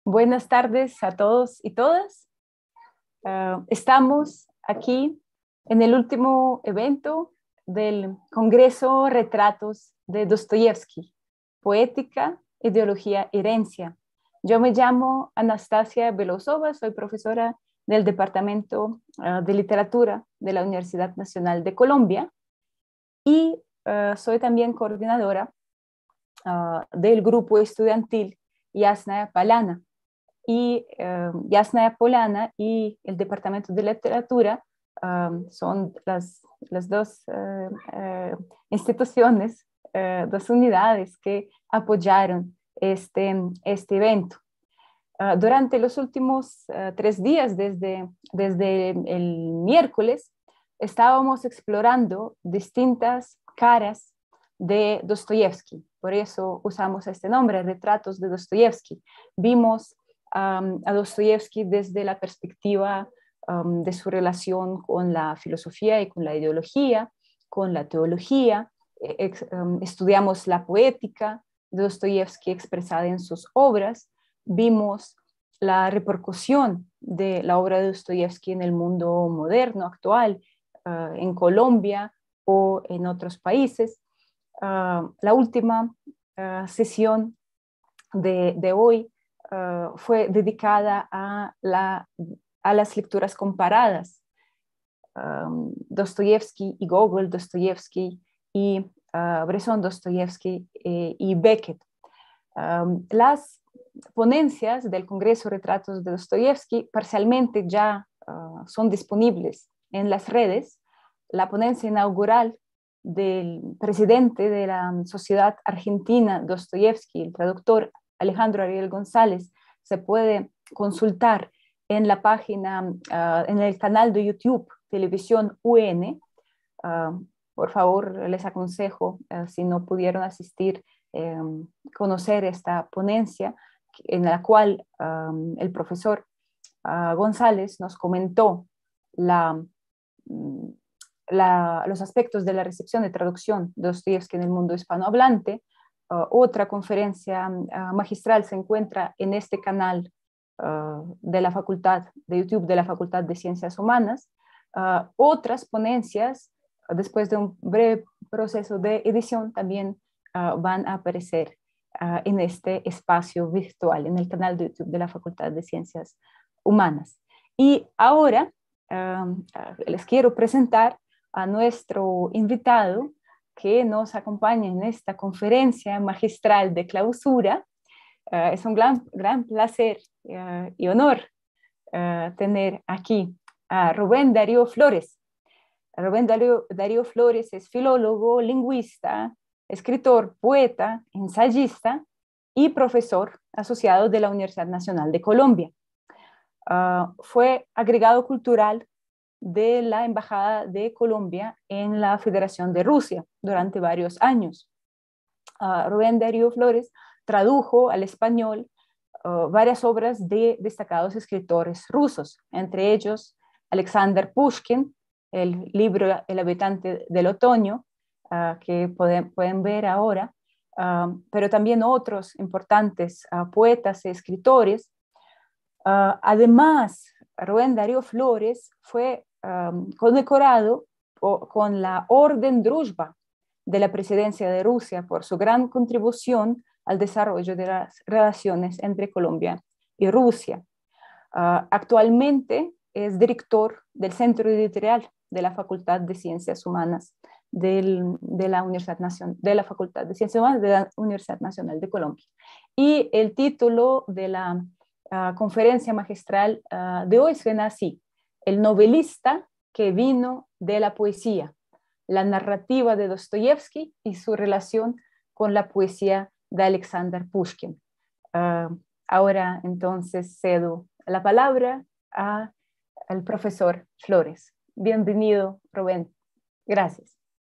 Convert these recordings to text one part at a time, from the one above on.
Buenas tardes a todos y todas. Estamos aquí en el último evento del Congreso Retratos de Dostoyevsky, Poética, Ideología, Herencia. Yo me llamo Anastasia Belosova, soy profesora del Departamento de Literatura de la Universidad Nacional de Colombia y soy también coordinadora del grupo estudiantil Yasnaya Polana. Y Yasnaya Polana y el Departamento de Literatura son las dos instituciones, dos unidades que apoyaron este evento. Durante los últimos 3 días, desde el miércoles, estábamos explorando distintas caras de Dostoyevsky. Por eso usamos este nombre, Retratos de Dostoyevsky. Vimos a Dostoyevsky desde la perspectiva de su relación con la filosofía y con la ideología, con la teología. Estudiamos la poética de Dostoyevsky expresada en sus obras. Vimos la repercusión de la obra de Dostoyevsky en el mundo moderno, actual, en Colombia o en otros países. La última sesión de hoy fue dedicada a las lecturas comparadas. Dostoyevsky y Gogol, Dostoyevsky y Bresson, Dostoyevsky y Beckett. Las ponencias del Congreso Retratos de Dostoyevsky parcialmente ya son disponibles en las redes. La ponencia inaugural del presidente de la Sociedad Argentina Dostoyevsky, el traductor Alejandro Ariel González, se puede consultar en la página, en el canal de YouTube Televisión UN. Por favor, les aconsejo, si no pudieron asistir, conocer esta ponencia en la cual el profesor González nos comentó los aspectos de la recepción y traducción de Dostoyevsky en el mundo hispanohablante. Otra conferencia magistral se encuentra en este canal de la Facultad de YouTube de la Facultad de Ciencias Humanas. Otras ponencias, después de un breve proceso de edición, también van a aparecer en este espacio virtual, en el canal de YouTube de la Facultad de Ciencias Humanas. Y ahora les quiero presentar a nuestro invitado que nos acompaña en esta conferencia magistral de clausura. Es un gran placer y honor tener aquí a Rubén Darío Flores. Rubén Darío Flores es filólogo, lingüista, escritor, poeta, ensayista y profesor asociado de la Universidad Nacional de Colombia. Fue agregado cultural de la Embajada de Colombia en la Federación de Rusia durante varios años. Rubén Darío Flores tradujo al español varias obras de destacados escritores rusos, entre ellos Alexander Pushkin, el libro El habitante del otoño, que pueden ver ahora, pero también otros importantes poetas y escritores. Además, Rubén Darío Flores fue condecorado con la Orden Druzhba de la Presidencia de Rusia por su gran contribución al desarrollo de las relaciones entre Colombia y Rusia. Actualmente es director del Centro Editorial de la Facultad de Ciencias Humanas de la Facultad de Ciencias Humanas de la Universidad Nacional de Colombia. Y el título de la conferencia magistral de hoy suena así: El novelista que vino de la poesía, la narrativa de Dostoyevsky y su relación con la poesía de Alexander Pushkin. Ahora entonces cedo la palabra al profesor Flores. Bienvenido, Rubén. Gracias.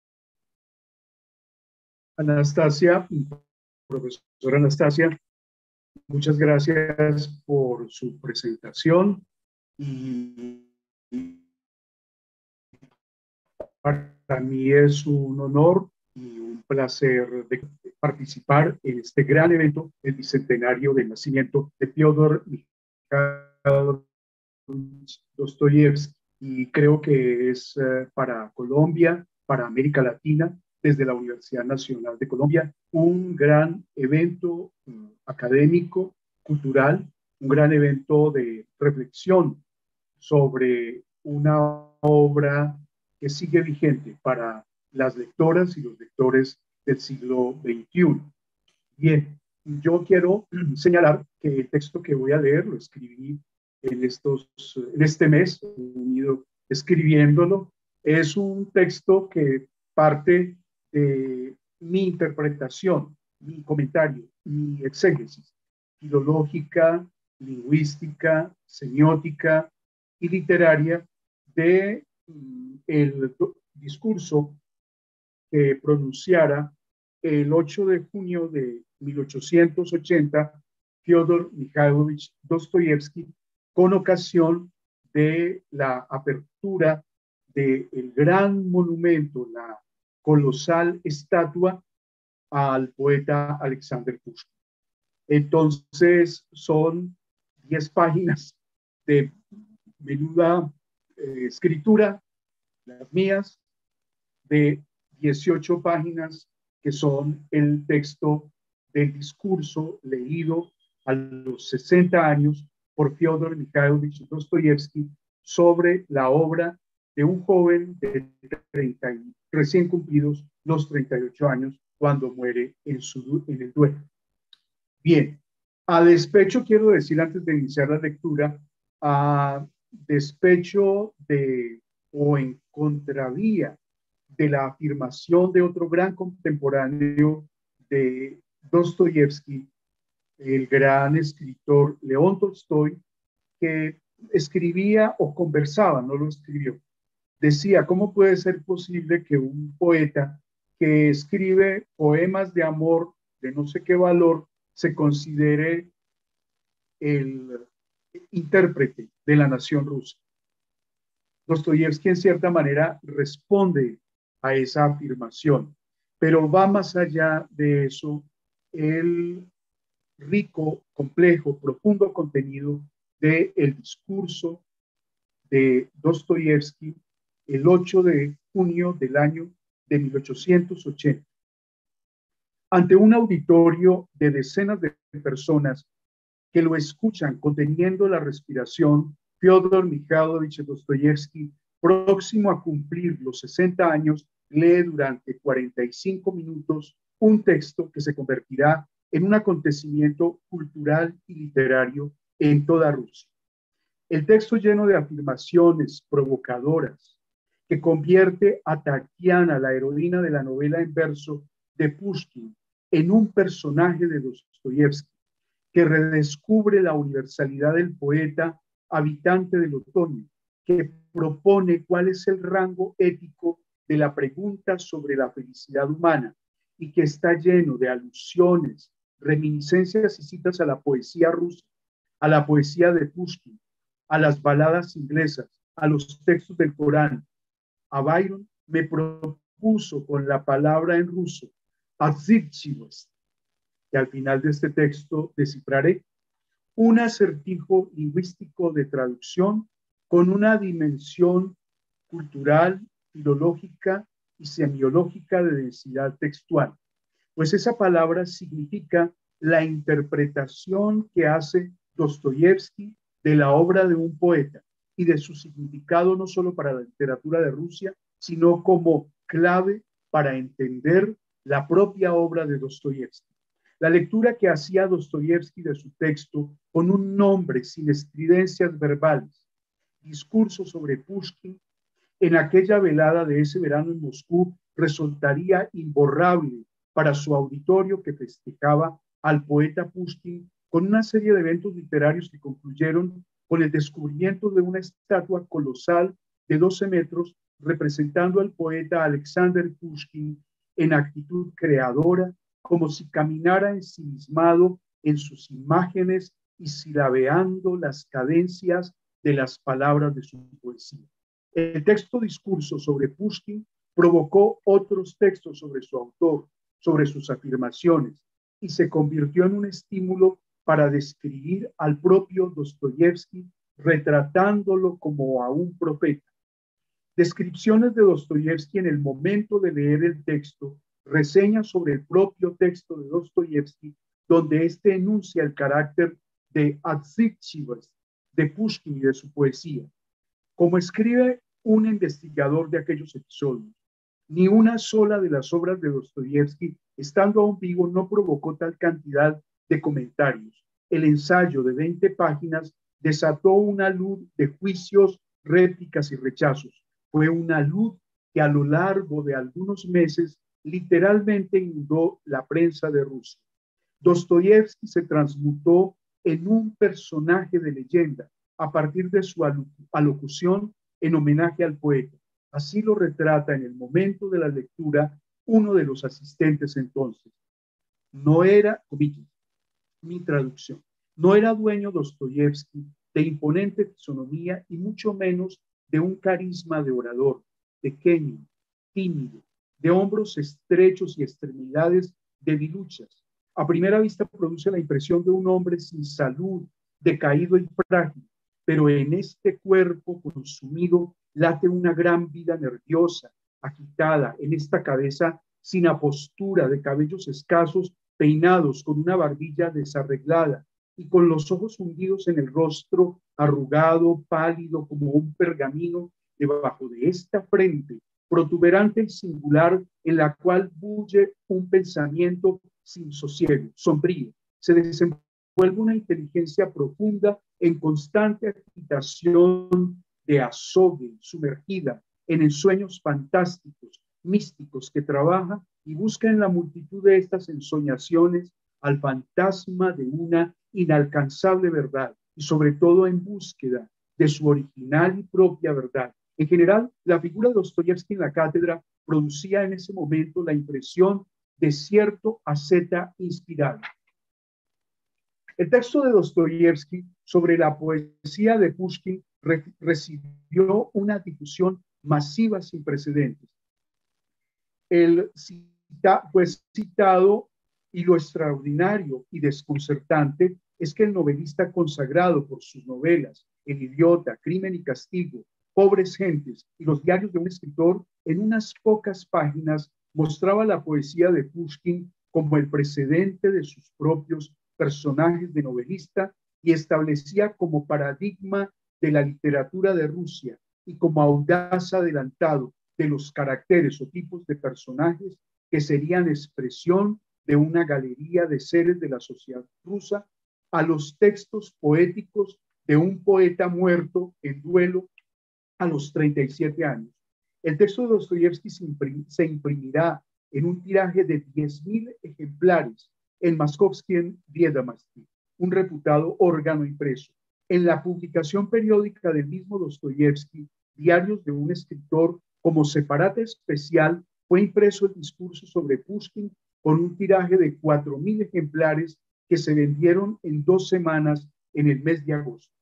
Anastasia, profesora Anastasia, muchas gracias por su presentación y para mí es un honor y un placer de participar en este gran evento, el bicentenario del nacimiento de Fyodor Mikhailovich Dostoyevsky. Y creo que es para Colombia, para América Latina, desde la Universidad Nacional de Colombia, un gran evento académico, cultural, un gran evento de reflexión sobre una obra que sigue vigente para las lectoras y los lectores del siglo XXI. Bien, yo quiero señalar que el texto que voy a leer lo escribí en este mes, he ido escribiéndolo. Es un texto que parte de mi interpretación, mi comentario, mi exégesis filológica, lingüística, semiótica y literaria de el discurso que pronunciara el 8 de junio de 1880 Fyodor Mikhailovich Dostoyevsky con ocasión de la apertura del gran monumento, la colosal estatua al poeta Alexander Pushkin. Entonces son 10 páginas de menuda escritura, las mías, de 18 páginas que son el texto del discurso leído a los 60 años por Fyodor Mikhailovich Dostoyevsky sobre la obra de un joven de 30, recién cumplidos los 38 años cuando muere en el duelo. Bien, a despecho quiero decir antes de iniciar la lectura, a despecho de o en contravía de la afirmación de otro gran contemporáneo de Dostoyevsky, el gran escritor León Tolstoy, que escribía o conversaba, no lo escribió. Decía, ¿cómo puede ser posible que un poeta que escribe poemas de amor de no sé qué valor se considere el intérprete de la nación rusa? Dostoyevsky en cierta manera responde a esa afirmación, pero va más allá de eso el rico, complejo, profundo contenido del discurso de Dostoyevsky el 8 de junio del año de 1880. Ante un auditorio de decenas de personas que lo escuchan conteniendo la respiración, Fyodor Mikhailovich Dostoyevsky, próximo a cumplir los 60 años, lee durante 45 minutos un texto que se convertirá en un acontecimiento cultural y literario en toda Rusia. El texto lleno de afirmaciones provocadoras que convierte a Tatiana, la heroína de la novela en verso de Pushkin, en un personaje de Dostoyevsky, que redescubre la universalidad del poeta habitante del otoño, que propone cuál es el rango ético de la pregunta sobre la felicidad humana y que está lleno de alusiones, reminiscencias y citas a la poesía rusa, a la poesía de Pushkin, a las baladas inglesas, a los textos del Corán. A Byron me propuso con la palabra en ruso, Azirchivos, que al final de este texto descifraré, un acertijo lingüístico de traducción con una dimensión cultural, filológica y semiológica de densidad textual, pues esa palabra significa la interpretación que hace Dostoyevsky de la obra de un poeta y de su significado no solo para la literatura de Rusia, sino como clave para entender la propia obra de Dostoyevsky. La lectura que hacía Dostoyevsky de su texto con un nombre sin estridencias verbales, discurso sobre Pushkin, en aquella velada de ese verano en Moscú, resultaría imborrable para su auditorio que festejaba al poeta Pushkin con una serie de eventos literarios que concluyeron con el descubrimiento de una estatua colosal de 12 metros representando al poeta Alexander Pushkin en actitud creadora, como si caminara ensimismado en sus imágenes y silabeando las cadencias de las palabras de su poesía. El texto discurso sobre Pushkin provocó otros textos sobre su autor, sobre sus afirmaciones, y se convirtió en un estímulo para describir al propio Dostoyevsky, retratándolo como a un profeta. Descripciones de Dostoyevsky en el momento de leer el texto, reseñas sobre el propio texto de Dostoyevsky, donde éste enuncia el carácter de adsizhivas de Pushkin y de su poesía. Como escribe un investigador de aquellos episodios, ni una sola de las obras de Dostoyevsky, estando aún vivo, no provocó tal cantidad de comentarios. El ensayo de 20 páginas desató una luz de juicios, réplicas y rechazos. Fue una luz que a lo largo de algunos meses literalmente inundó la prensa de Rusia. Dostoyevsky se transmutó en un personaje de leyenda a partir de su alocución en homenaje al poeta. Así lo retrata en el momento de la lectura uno de los asistentes entonces. No era, mi traducción, no era dueño Dostoyevsky de imponente fisonomía y mucho menos de un carisma de orador, pequeño, tímido, de hombros estrechos y extremidades debiluchas. A primera vista produce la impresión de un hombre sin salud, decaído y frágil, pero en este cuerpo consumido late una gran vida nerviosa, agitada, en esta cabeza sin apostura, de cabellos escasos, peinados, con una barbilla desarreglada y con los ojos hundidos en el rostro, arrugado, pálido como un pergamino, debajo de esta frente protuberante y singular, en la cual bulle un pensamiento sin sosiego, sombrío. Se desenvuelve una inteligencia profunda en constante agitación de azogue, sumergida en ensueños fantásticos, místicos, que trabaja y busca en la multitud de estas ensoñaciones al fantasma de una inalcanzable verdad y sobre todo en búsqueda de su original y propia verdad. En general, la figura de Dostoyevsky en la cátedra producía en ese momento la impresión de cierto asceta inspirado. El texto de Dostoyevsky sobre la poesía de Pushkin recibió una difusión masiva sin precedentes. Fue citado, y lo extraordinario y desconcertante es que el novelista consagrado por sus novelas El idiota, Crimen y castigo, Pobres gentes y los diarios de un escritor, en unas pocas páginas mostraba la poesía de Pushkin como el precedente de sus propios personajes de novelista y establecía como paradigma de la literatura de Rusia y como audaz adelantado de los caracteres o tipos de personajes que serían expresión de una galería de seres de la sociedad rusa, a los textos poéticos de un poeta muerto en duelo a los 37 años. El texto de Dostoyevsky se imprimirá en un tiraje de 10.000 ejemplares en Moskovskiy Viedomosti, un reputado órgano impreso. En la publicación periódica del mismo Dostoyevsky, Diarios de un escritor, como separata especial, fue impreso el discurso sobre Pushkin con un tiraje de 4.000 ejemplares que se vendieron en 2 semanas en el mes de agosto.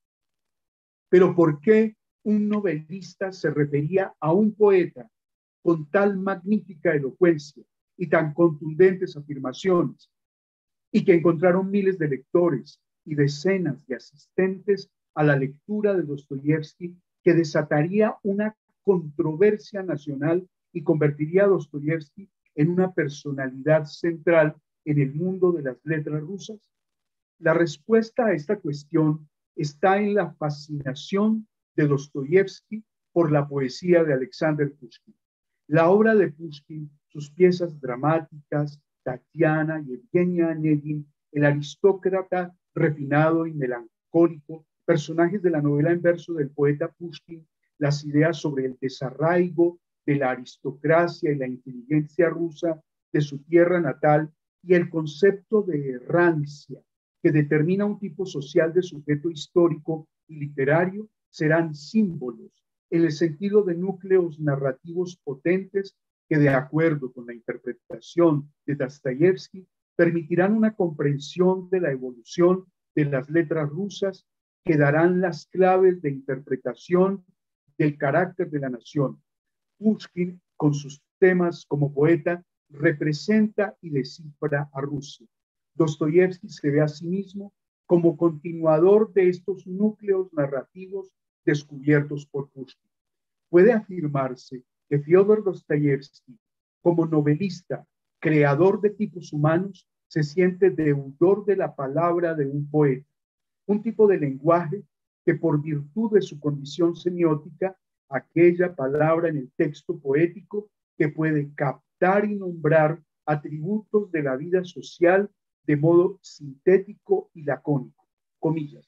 Pero ¿por qué un novelista se refería a un poeta con tal magnífica elocuencia y tan contundentes afirmaciones, y que encontraron miles de lectores y decenas de asistentes a la lectura de Dostoyevsky, que desataría una controversia nacional y convertiría a Dostoyevsky en una personalidad central en el mundo de las letras rusas? La respuesta a esta cuestión está en la fascinación de Dostoyevsky por la poesía de Alexander Pushkin. La obra de Pushkin, sus piezas dramáticas, Tatiana y Evgenia Onegin, el aristócrata refinado y melancólico, personajes de la novela en verso del poeta Pushkin, las ideas sobre el desarraigo de la aristocracia y la inteligencia rusa de su tierra natal y el concepto de errancia que determina un tipo social de sujeto histórico y literario, serán símbolos en el sentido de núcleos narrativos potentes que, de acuerdo con la interpretación de Dostoyevsky, permitirán una comprensión de la evolución de las letras rusas que darán las claves de interpretación del carácter de la nación. Pushkin con sus temas como poeta, representa y descifra a Rusia. Dostoyevsky se ve a sí mismo como continuador de estos núcleos narrativos descubiertos por Pushkin. Puede afirmarse que Fyodor Dostoyevsky, como novelista, creador de tipos humanos, se siente deudor de la palabra de un poeta, un tipo de lenguaje que por virtud de su condición semiótica, aquella palabra en el texto poético que puede captar y nombrar atributos de la vida social de modo sintético y lacónico. Comillas,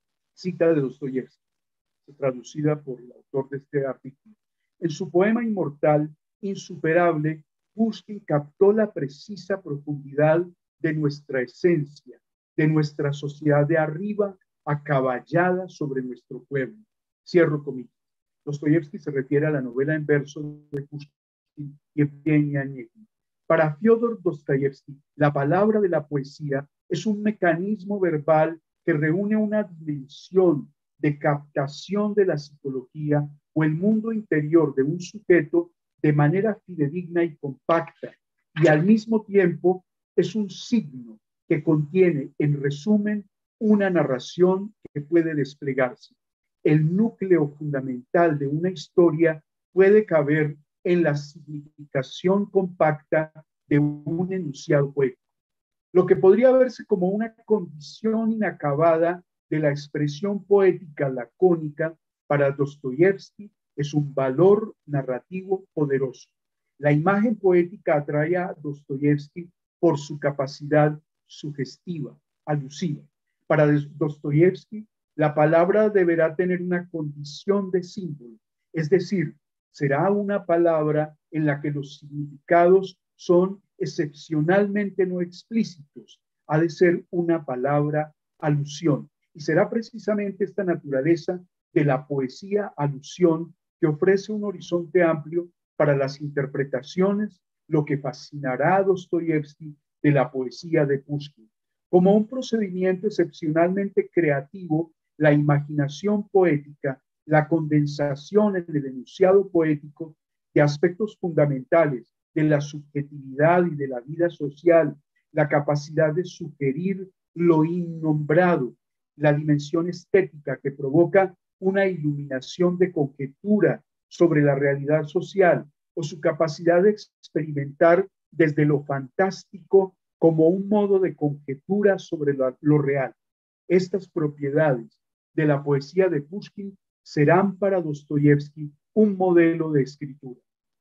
cita de Dostoyevsky, traducida por el autor de este artículo. En su poema inmortal, Insuperable, Pushkin captó la precisa profundidad de nuestra esencia, de nuestra sociedad de arriba, acaballada sobre nuestro pueblo. Cierro comillas. Dostoyevsky se refiere a la novela en verso de Pushkin y Evgeny Onegin. Para Fyodor Dostoyevsky, la palabra de la poesía es un mecanismo verbal que reúne una dimensión de captación de la psicología o el mundo interior de un sujeto de manera fidedigna y compacta, y al mismo tiempo es un signo que contiene, en resumen, una narración que puede desplegarse. El núcleo fundamental de una historia puede caber en la significación compacta de un enunciado poético. Lo que podría verse como una condición inacabada de la expresión poética lacónica para Dostoyevsky es un valor narrativo poderoso. La imagen poética atrae a Dostoyevsky por su capacidad sugestiva, alusiva. Para Dostoyevsky, la palabra deberá tener una condición de símbolo, es decir, será una palabra en la que los significados son excepcionalmente no explícitos. Ha de ser una palabra alusión. Y será precisamente esta naturaleza de la poesía alusión que ofrece un horizonte amplio para las interpretaciones, lo que fascinará a Dostoyevsky de la poesía de Pushkin. Como un procedimiento excepcionalmente creativo, la imaginación poética, la condensación en el enunciado poético de aspectos fundamentales de la subjetividad y de la vida social, la capacidad de sugerir lo innombrado, la dimensión estética que provoca una iluminación de conjetura sobre la realidad social, o su capacidad de experimentar desde lo fantástico como un modo de conjetura sobre lo real. Estas propiedades de la poesía de Pushkin serán para Dostoyevsky un modelo de escritura.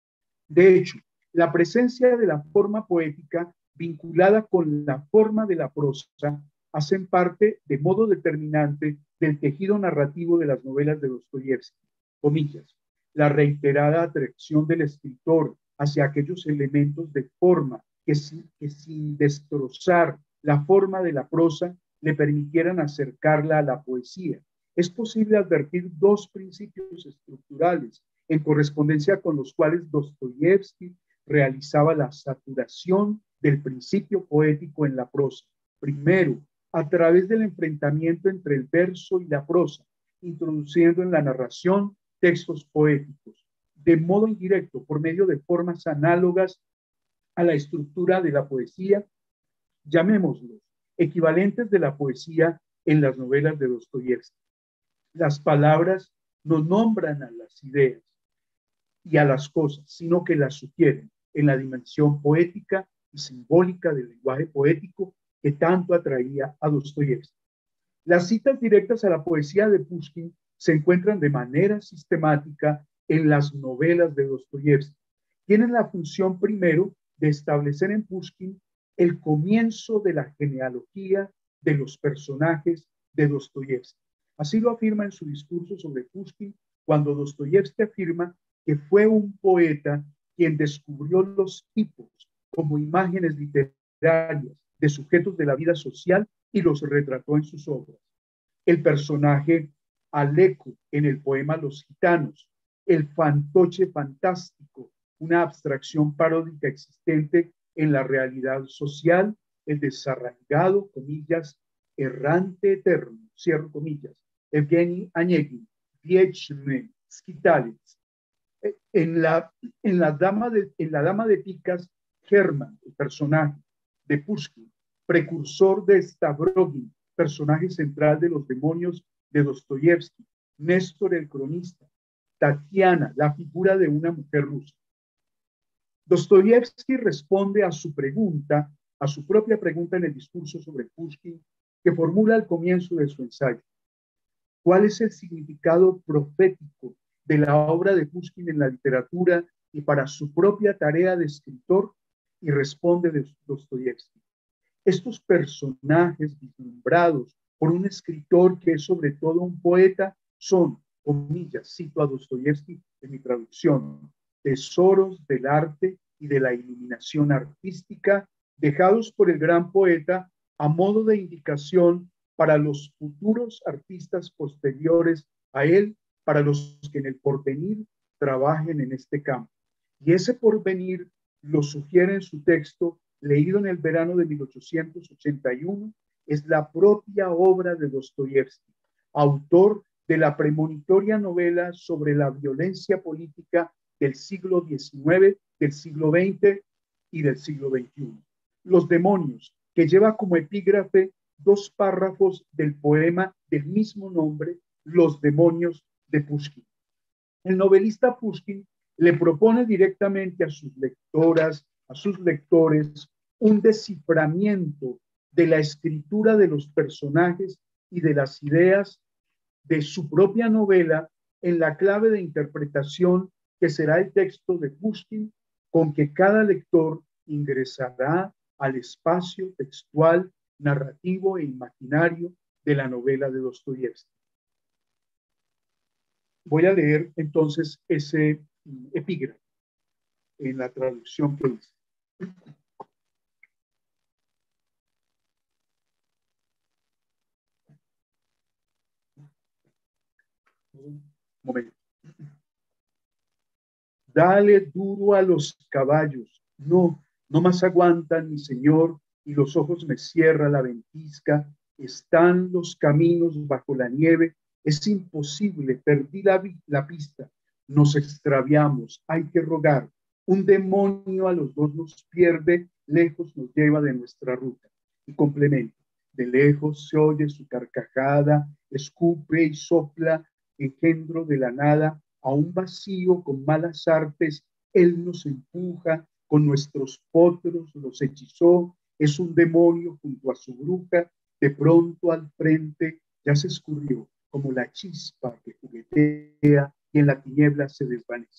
De hecho, la presencia de la forma poética vinculada con la forma de la prosa hacen parte de modo determinante del tejido narrativo de las novelas de Dostoyevsky. Comillas, la reiterada atracción del escritor hacia aquellos elementos de forma que sin destrozar la forma de la prosa le permitieran acercarla a la poesía. Es posible advertir dos principios estructurales en correspondencia con los cuales Dostoyevsky realizaba la saturación del principio poético en la prosa. Primero, a través del enfrentamiento entre el verso y la prosa, introduciendo en la narración textos poéticos, de modo indirecto, por medio de formas análogas a la estructura de la poesía, llamémoslos, equivalentes de la poesía en las novelas de Dostoyevsky. Las palabras no nombran a las ideas y a las cosas, sino que las sugieren en la dimensión poética y simbólica del lenguaje poético que tanto atraía a Dostoyevsky. Las citas directas a la poesía de Pushkin se encuentran de manera sistemática en las novelas de Dostoyevsky. Tienen la función primero de establecer en Pushkin el comienzo de la genealogía de los personajes de Dostoyevsky. Así lo afirma en su discurso sobre Pushkin cuando Dostoyevsky afirma que fue un poeta quien descubrió los tipos como imágenes literarias de sujetos de la vida social y los retrató en sus obras. El personaje Aleco en el poema Los Gitanos, el fantoche fantástico, una abstracción paródica existente en la realidad social, el desarraigado, comillas, errante eterno, cierro comillas, Evgeny Onegin, Viechne, Skitalets, En la Dama de Picas, Herman, el personaje de Pushkin, precursor de Stavrogin, personaje central de Los demonios de Dostoyevsky, Néstor el cronista, Tatiana, la figura de una mujer rusa. Dostoyevsky responde a su pregunta, a su propia pregunta en el discurso sobre Pushkin, que formula al comienzo de su ensayo. ¿Cuál es el significado profético de la obra de Pushkin en la literatura y para su propia tarea de escritor? Y responde Dostoyevsky. Estos personajes vislumbrados por un escritor que es sobre todo un poeta son, comillas, cito a Dostoyevsky en mi traducción, tesoros del arte y de la iluminación artística dejados por el gran poeta a modo de indicación para los futuros artistas posteriores a él, para los que en el porvenir trabajen en este campo. Y ese porvenir lo sugiere en su texto, leído en el verano de 1881, es la propia obra de Dostoyevsky, autor de la premonitoria novela sobre la violencia política del siglo XIX, del siglo XX y del siglo XXI. Los demonios, que lleva como epígrafe 2 párrafos del poema del mismo nombre, Los demonios de Pushkin. El novelista Pushkin le propone directamente a sus lectoras, a sus lectores, un desciframiento de la escritura de los personajes y de las ideas de su propia novela en la clave de interpretación que será el texto de Pushkin, con que cada lector ingresará al espacio textual, narrativo e imaginario de la novela de Dostoyevsky. Voy a leer entonces ese epígrafe en la traducción que hice. Un momento. Dale duro a los caballos. No, no más aguantan, mi señor, y los ojos me cierra la ventisca. Están los caminos bajo la nieve. Es imposible, perdí la pista. Nos extraviamos, hay que rogar. Un demonio a los dos nos pierde, lejos nos lleva de nuestra ruta. Y complemento. De lejos se oye su carcajada, escupe y sopla, engendro de la nada, a un vacío con malas artes, él nos empuja, con nuestros potros los hechizó, es un demonio junto a su bruja, de pronto al frente ya se escurrió, como la chispa que juguetea y en la tiniebla se desvanece.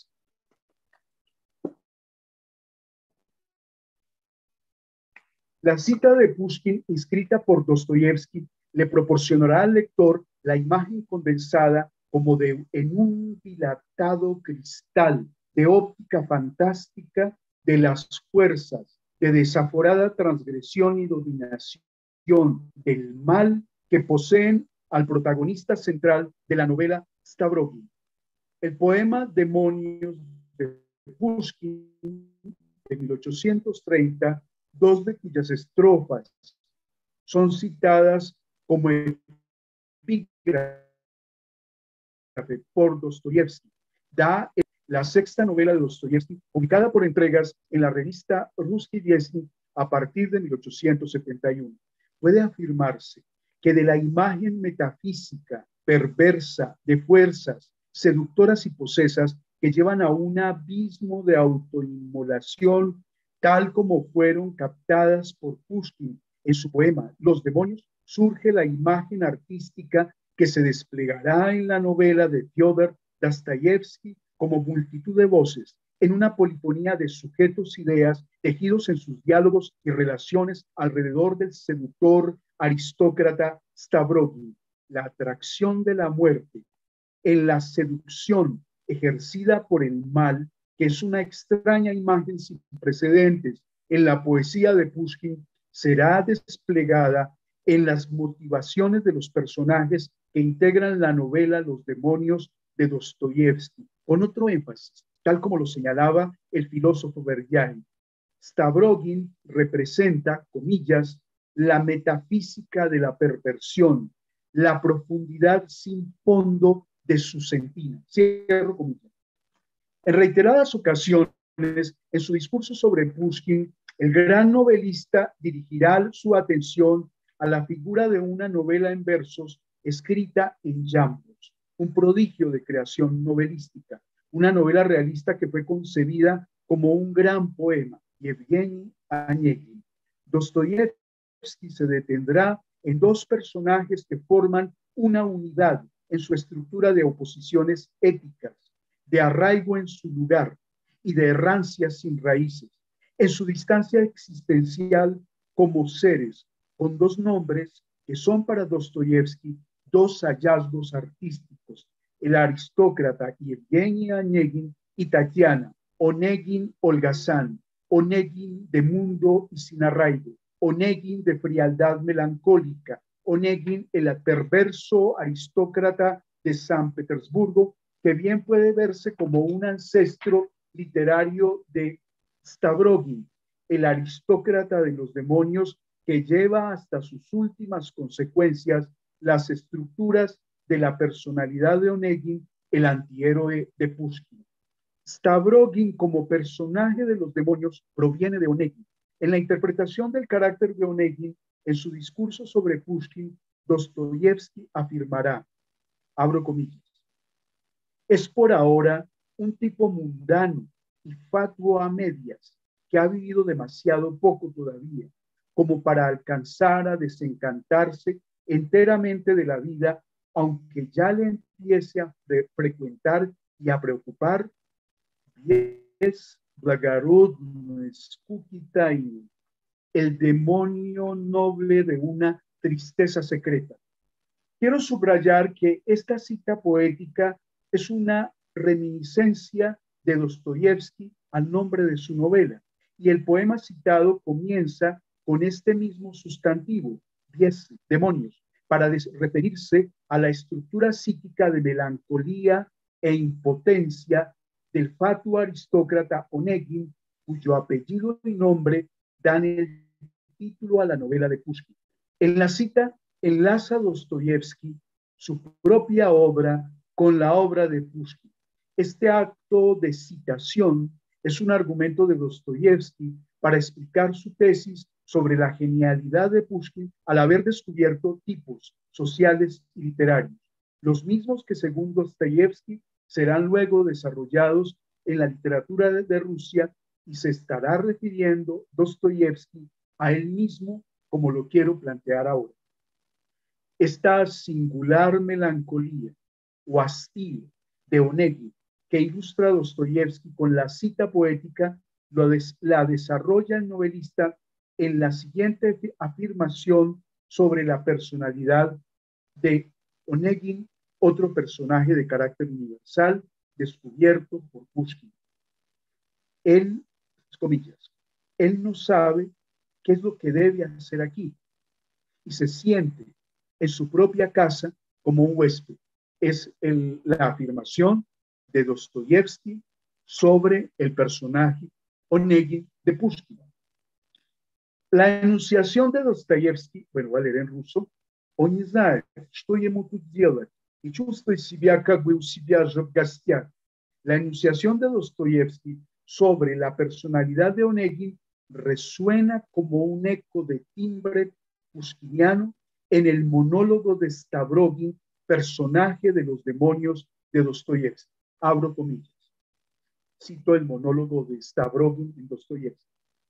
La cita de Pushkin, escrita por Dostoyevsky, le proporcionará al lector la imagen condensada como en un dilatado cristal de óptica fantástica de las fuerzas de desaforada transgresión y dominación del mal que poseen al protagonista central de la novela Stavrogin. El poema Demonios de Pushkin de 1830, 2 de cuyas estrofas son citadas como epígrafe por Dostoyevsky, da la 6ª novela de Dostoyevsky, publicada por entregas en la revista Ruski Viestnik a partir de 1871. Puede afirmarse que de la imagen metafísica perversa de fuerzas seductoras y posesas que llevan a un abismo de autoinmolación, tal como fueron captadas por Pushkin en su poema Los demonios, surge la imagen artística que se desplegará en la novela de Fyodor Dostoyevsky como multitud de voces, en una polifonía de sujetos, ideas, tejidos en sus diálogos y relaciones alrededor del seductor aristócrata Stavrogin. La atracción de la muerte en la seducción ejercida por el mal, que es una extraña imagen sin precedentes en la poesía de Pushkin, será desplegada en las motivaciones de los personajes que integran la novela Los demonios de Dostoyevsky, con otro énfasis, tal como lo señalaba el filósofo Berdiaev. Stavrogin representa, comillas, la metafísica de la perversión, la profundidad sin fondo de su sentina. Cierro comillas. En reiteradas ocasiones, en su discurso sobre Pushkin, el gran novelista dirigirá su atención a la figura de una novela en versos escrita en llambos, un prodigio de creación novelística, una novela realista que fue concebida como un gran poema, Yevgeny Onegin. Dostoyevsky se detendrá en dos personajes que forman una unidad en su estructura de oposiciones éticas, de arraigo en su lugar y de errancia sin raíces, en su distancia existencial como seres, con dos nombres que son para Dostoyevsky dos hallazgos artísticos, el aristócrata Yevgeny Onegin y Tatiana, Onegin holgazán, Onegin de mundo y sin arraigo, Onegin de frialdad melancólica, Onegin el perverso aristócrata de San Petersburgo, que bien puede verse como un ancestro literario de Stavrogin, el aristócrata de los demonios que lleva hasta sus últimas consecuencias las estructuras de la personalidad de Onegin, el antihéroe de Pushkin. Stavrogin como personaje de los demonios proviene de Onegin. En la interpretación del carácter de Onegin, en su discurso sobre Pushkin, Dostoyevsky afirmará, abro comillas, es por ahora un tipo mundano y fatuo a medias que ha vivido demasiado poco todavía como para alcanzar a desencantarse enteramente de la vida, aunque ya le empiece a frecuentar y a preocupar es el demonio noble de una tristeza secreta. Quiero subrayar que esta cita poética es una reminiscencia de Dostoyevsky al nombre de su novela, y el poema citado comienza con este mismo sustantivo, demonios, para referirse a la estructura psíquica de melancolía e impotencia del fatuo aristócrata Onegin, cuyo apellido y nombre dan el título a la novela de Pushkin. En la cita enlaza Dostoyevsky su propia obra con la obra de Pushkin. Este acto de citación es un argumento de Dostoyevsky para explicar su tesis sobre la genialidad de Pushkin al haber descubierto tipos sociales y literarios, los mismos que según Dostoyevsky serán luego desarrollados en la literatura de Rusia, y se estará refiriendo Dostoyevsky a él mismo como lo quiero plantear ahora. Esta singular melancolía o hastío de Onegin que ilustra Dostoyevsky con la cita poética la desarrolla el novelista en la siguiente afirmación sobre la personalidad de Onegin, otro personaje de carácter universal descubierto por Pushkin. Él, comillas, él no sabe qué es lo que debe hacer aquí y se siente en su propia casa como un huésped. Es la afirmación de Dostoyevsky sobre el personaje Onegin de Pushkin. La enunciación de Dostoyevsky, bueno, voy a leer en ruso, он не знает, что ему тут делать, и чувствует себя как бы у себя же в гостях. La enunciación de Dostoyevsky sobre la personalidad de Onegin resuena como un eco de timbre pushkiniano en el monólogo de Stavrogin, personaje de los demonios de Dostoyevsky. Abro comillas. Cito el monólogo de Stavrogin en Dostoyevsky.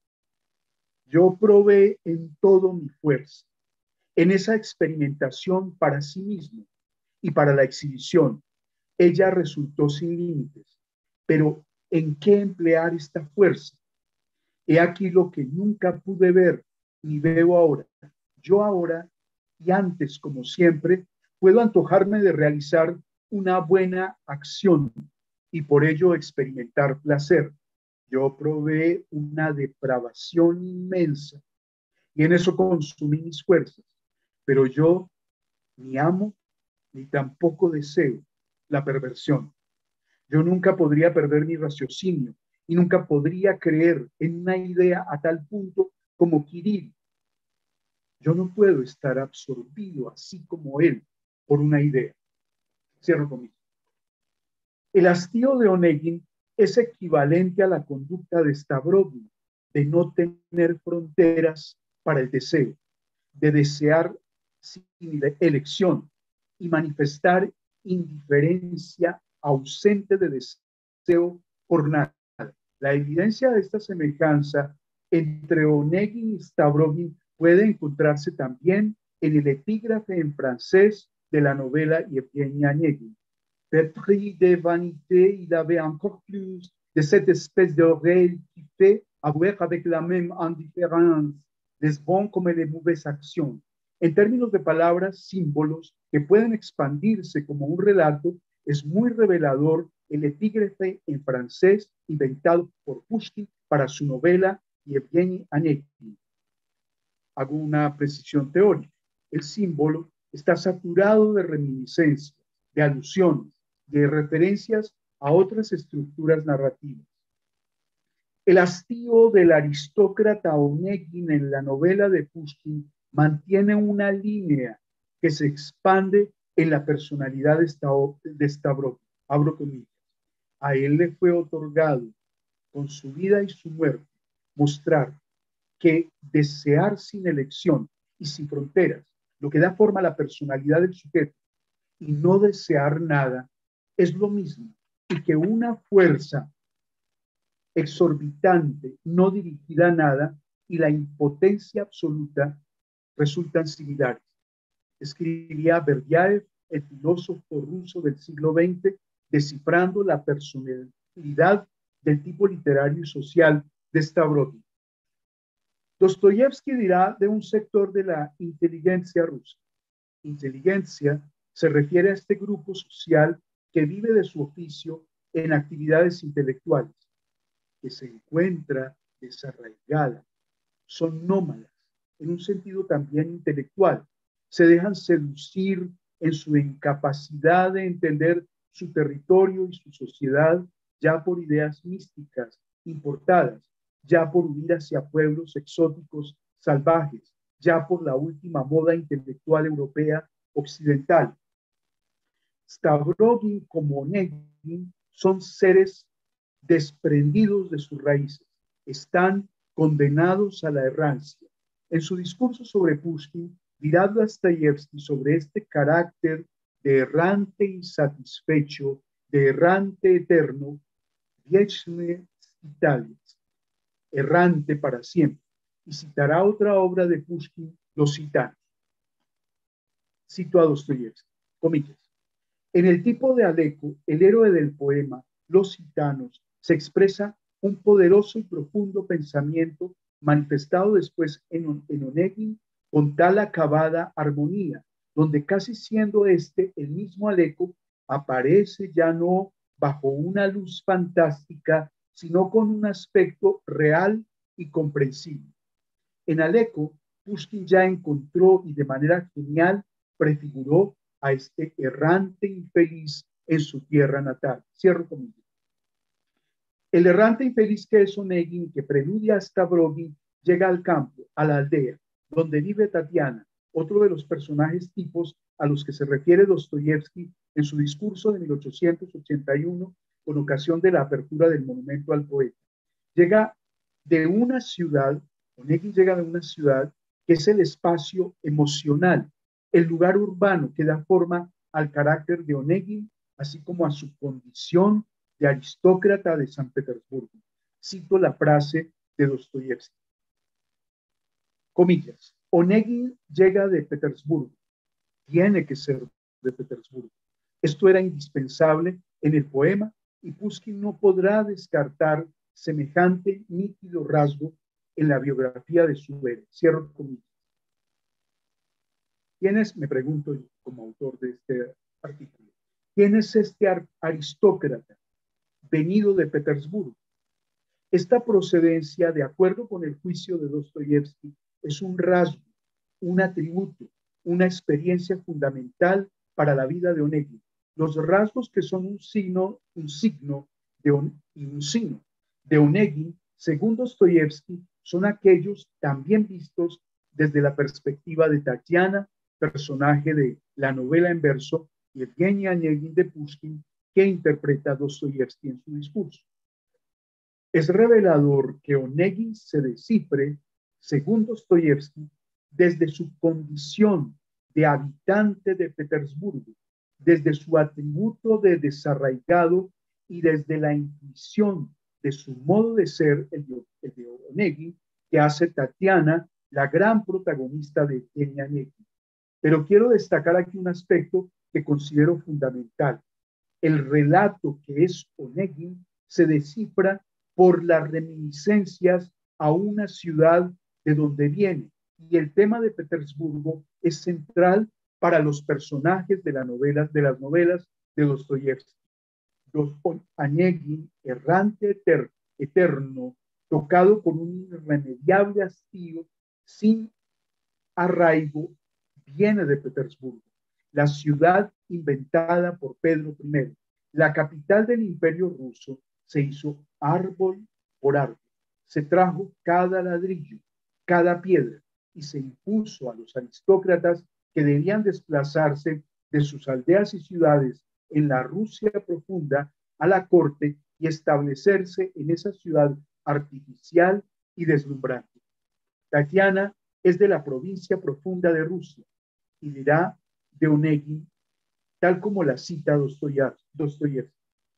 Yo probé en todo mi fuerza, en esa experimentación para sí mismo y para la exhibición. Ella resultó sin límites, pero ¿en qué emplear esta fuerza? He aquí lo que nunca pude ver ni veo ahora. Yo ahora y antes, como siempre, puedo antojarme de realizar una buena acción y por ello experimentar placer. Yo probé una depravación inmensa y en eso consumí mis fuerzas, pero yo ni amo ni tampoco deseo la perversión. Yo nunca podría perder mi raciocinio y nunca podría creer en una idea a tal punto como Kirill. Yo no puedo estar absorbido así como él por una idea. Cierro comillas. El hastío de Onegin es equivalente a la conducta de Stavrovin, de no tener fronteras para el deseo, de desear sin elección y manifestar indiferencia ausente de deseo por nada. La evidencia de esta semejanza entre Onegin y Stavrovin puede encontrarse también en el epígrafe en francés de la novela Yevgeny Onegin. Pétri de vanité, il avait encore plus de cette espèce d'oreille qui fait avoir avec la même indifférence les bons comme les mauvaises actions. En términos de palabras, símbolos que pueden expandirse como un relato, es muy revelador el epígrafe en francés inventado por Pushkin para su novela Yevgeny Onegin. Hago una precisión teórica. El símbolo está saturado de reminiscencias, de alusiones, de referencias a otras estructuras narrativas. El hastío del aristócrata Onegin en la novela de Pushkin mantiene una línea que se expande en la personalidad de Stavrovin. Abro comillas. A él le fue otorgado, con su vida y su muerte, mostrar que desear sin elección y sin fronteras, lo que da forma a la personalidad del sujeto, y no desear nada, es lo mismo, y que una fuerza exorbitante no dirigida a nada y la impotencia absoluta resultan similares. Escribiría Berdyaev, el filósofo ruso del siglo XX, descifrando la personalidad del tipo literario y social de Stavrovin. Dostoyevsky dirá de un sector de la inteligencia rusa. Inteligencia se refiere a este grupo social que vive de su oficio en actividades intelectuales, que se encuentra desarraigada, son nómadas, en un sentido también intelectual, se dejan seducir en su incapacidad de entender su territorio y su sociedad ya por ideas místicas importadas, ya por huir hacia pueblos exóticos salvajes, ya por la última moda intelectual europea occidental. Stavrovin como Onegin son seres desprendidos de sus raíces, están condenados a la errancia. En su discurso sobre Pushkin, dirá Dostoyevsky sobre este carácter de errante insatisfecho, de errante eterno, Viechne Vitales, errante para siempre, y citará otra obra de Pushkin, Los Gitanos. Cito a Dostoyevsky, comillas. En el tipo de Aleco, el héroe del poema, Los Gitanos, se expresa un poderoso y profundo pensamiento manifestado después en Onegin con tal acabada armonía, donde casi siendo este el mismo Aleco, aparece ya no bajo una luz fantástica, sino con un aspecto real y comprensible. En Aleco, Pushkin ya encontró y de manera genial prefiguró a este errante infeliz en su tierra natal. Cierro comillas. El errante infeliz que es Onegin, que preludia a Stavrovin, llega al campo, a la aldea, donde vive Tatiana, otro de los personajes tipos a los que se refiere Dostoyevsky en su discurso de 1881 con ocasión de la apertura del monumento al poeta. Llega de una ciudad, Onegin llega de una ciudad que es el espacio emocional, el lugar urbano que da forma al carácter de Onegin, así como a su condición de aristócrata de San Petersburgo. Cito la frase de Dostoyevsky. Comillas. Onegin llega de Petersburgo. Tiene que ser de Petersburgo. Esto era indispensable en el poema y Pushkin no podrá descartar semejante nítido rasgo en la biografía de su héroe. Cierro comillas. ¿Quién es, me pregunto yo como autor de este artículo, quién es este aristócrata venido de Petersburgo? Esta procedencia, de acuerdo con el juicio de Dostoyevsky, es un rasgo, un atributo, una experiencia fundamental para la vida de Onegin. Los rasgos que son un signo y un signo de Onegin, según Dostoyevsky, son aquellos también vistos desde la perspectiva de Tatiana, personaje de la novela en verso, y Yevgeny Onegin de Pushkin, que interpreta Dostoyevsky en su discurso. Es revelador que Onegin se descifre, según Dostoyevsky, desde su condición de habitante de Petersburgo, desde su atributo de desarraigado y desde la intuición de su modo de ser, el de Onegin, que hace Tatiana la gran protagonista de Evgenia Onegin. Pero quiero destacar aquí un aspecto que considero fundamental. El relato que es Onegin se descifra por las reminiscencias a una ciudad de donde viene. Y el tema de Petersburgo es central para los personajes de las novelas de Dostoyevsky. Onegin, errante eterno, tocado por un irremediable hastío, sin arraigo, viene de Petersburgo, la ciudad inventada por Pedro I. La capital del Imperio ruso se hizo árbol por árbol. Se trajo cada ladrillo, cada piedra, y se impuso a los aristócratas que debían desplazarse de sus aldeas y ciudades en la Rusia profunda a la corte y establecerse en esa ciudad artificial y deslumbrante. Tatiana es de la provincia profunda de Rusia y dirá de Onegin, tal como la cita Dostoyevsky.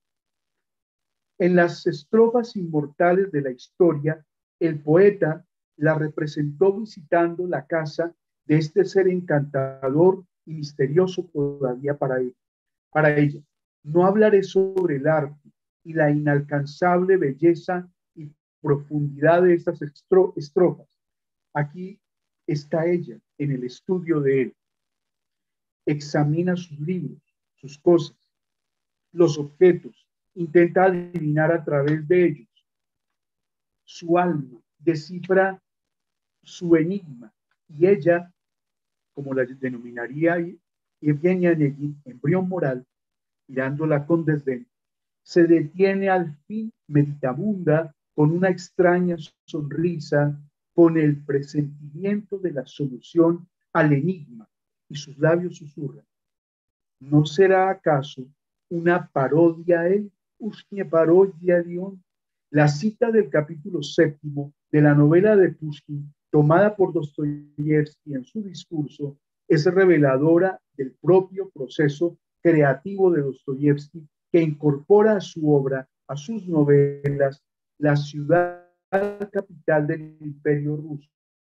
En las estrofas inmortales de la historia, el poeta la representó visitando la casa de este ser encantador y misterioso todavía para ella. No hablaré sobre el arte y la inalcanzable belleza y profundidad de estas estrofas. Aquí está ella en el estudio de él. Examina sus libros, sus cosas, los objetos, intenta adivinar a través de ellos. Su alma descifra su enigma y ella, como la denominaría Evgenia Onegin, embrión moral, mirándola con desdén, se detiene al fin meditabunda con una extraña sonrisa, con el presentimiento de la solución al enigma, y sus labios susurran. ¿No será acaso una parodia él? Ushnia parodia Dion. La cita del capítulo 7 de la novela de Pushkin, tomada por Dostoyevsky en su discurso, es reveladora del propio proceso creativo de Dostoyevsky, que incorpora a su obra, a sus novelas, la ciudad capital del Imperio Ruso.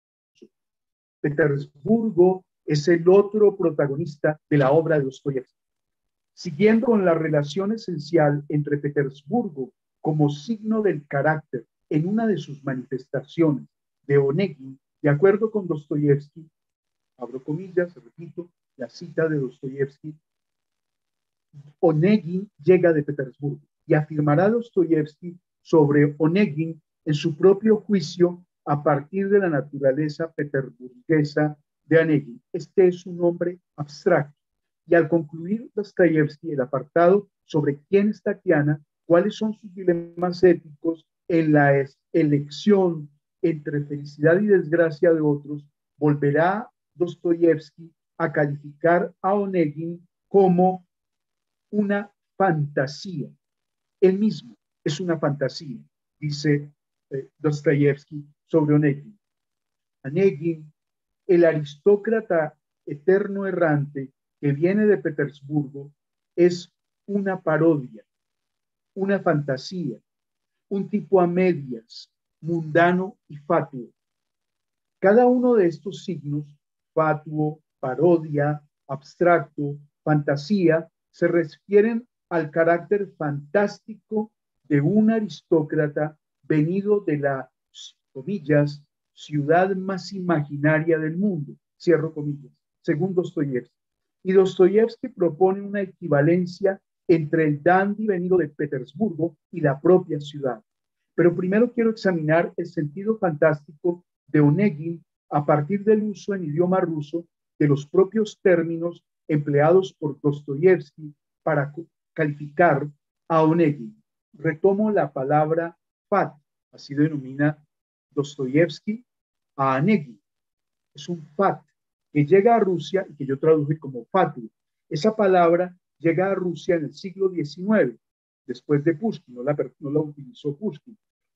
Petersburgo es el otro protagonista de la obra de Dostoyevsky. Siguiendo con la relación esencial entre Petersburgo como signo del carácter en una de sus manifestaciones de Onegin, de acuerdo con Dostoyevsky, abro comillas, repito, la cita de Dostoyevsky, Onegin llega de Petersburgo y afirmará Dostoyevsky sobre Onegin en su propio juicio a partir de la naturaleza peterburguesa de Onegin. Este es un nombre abstracto. Y al concluir Dostoyevsky el apartado sobre quién es Tatiana, cuáles son sus dilemas éticos en la elección entre felicidad y desgracia de otros, volverá Dostoyevsky a calificar a Onegin como una fantasía. Él mismo es una fantasía, dice Dostoyevsky sobre Onegin. Onegin, el aristócrata eterno errante que viene de Petersburgo, es una parodia, una fantasía, un tipo a medias, mundano y fatuo. Cada uno de estos signos, fatuo, parodia, abstracto, fantasía, se refieren al carácter fantástico de un aristócrata venido de la, comillas, ciudad más imaginaria del mundo, cierro comillas, según Dostoyevsky. Y Dostoyevsky propone una equivalencia entre el dandy venido de Petersburgo y la propia ciudad. Pero primero quiero examinar el sentido fantástico de Onegin a partir del uso en idioma ruso de los propios términos empleados por Dostoyevsky para calificar a Onegin. Retomo la palabra fat, así denomina Dostoyevsky a Onegin. Es un fat que llega a Rusia y que yo traduje como fatu. Esa palabra llega a Rusia en el siglo XIX, después de Pushkin, no la utilizó Pushkin.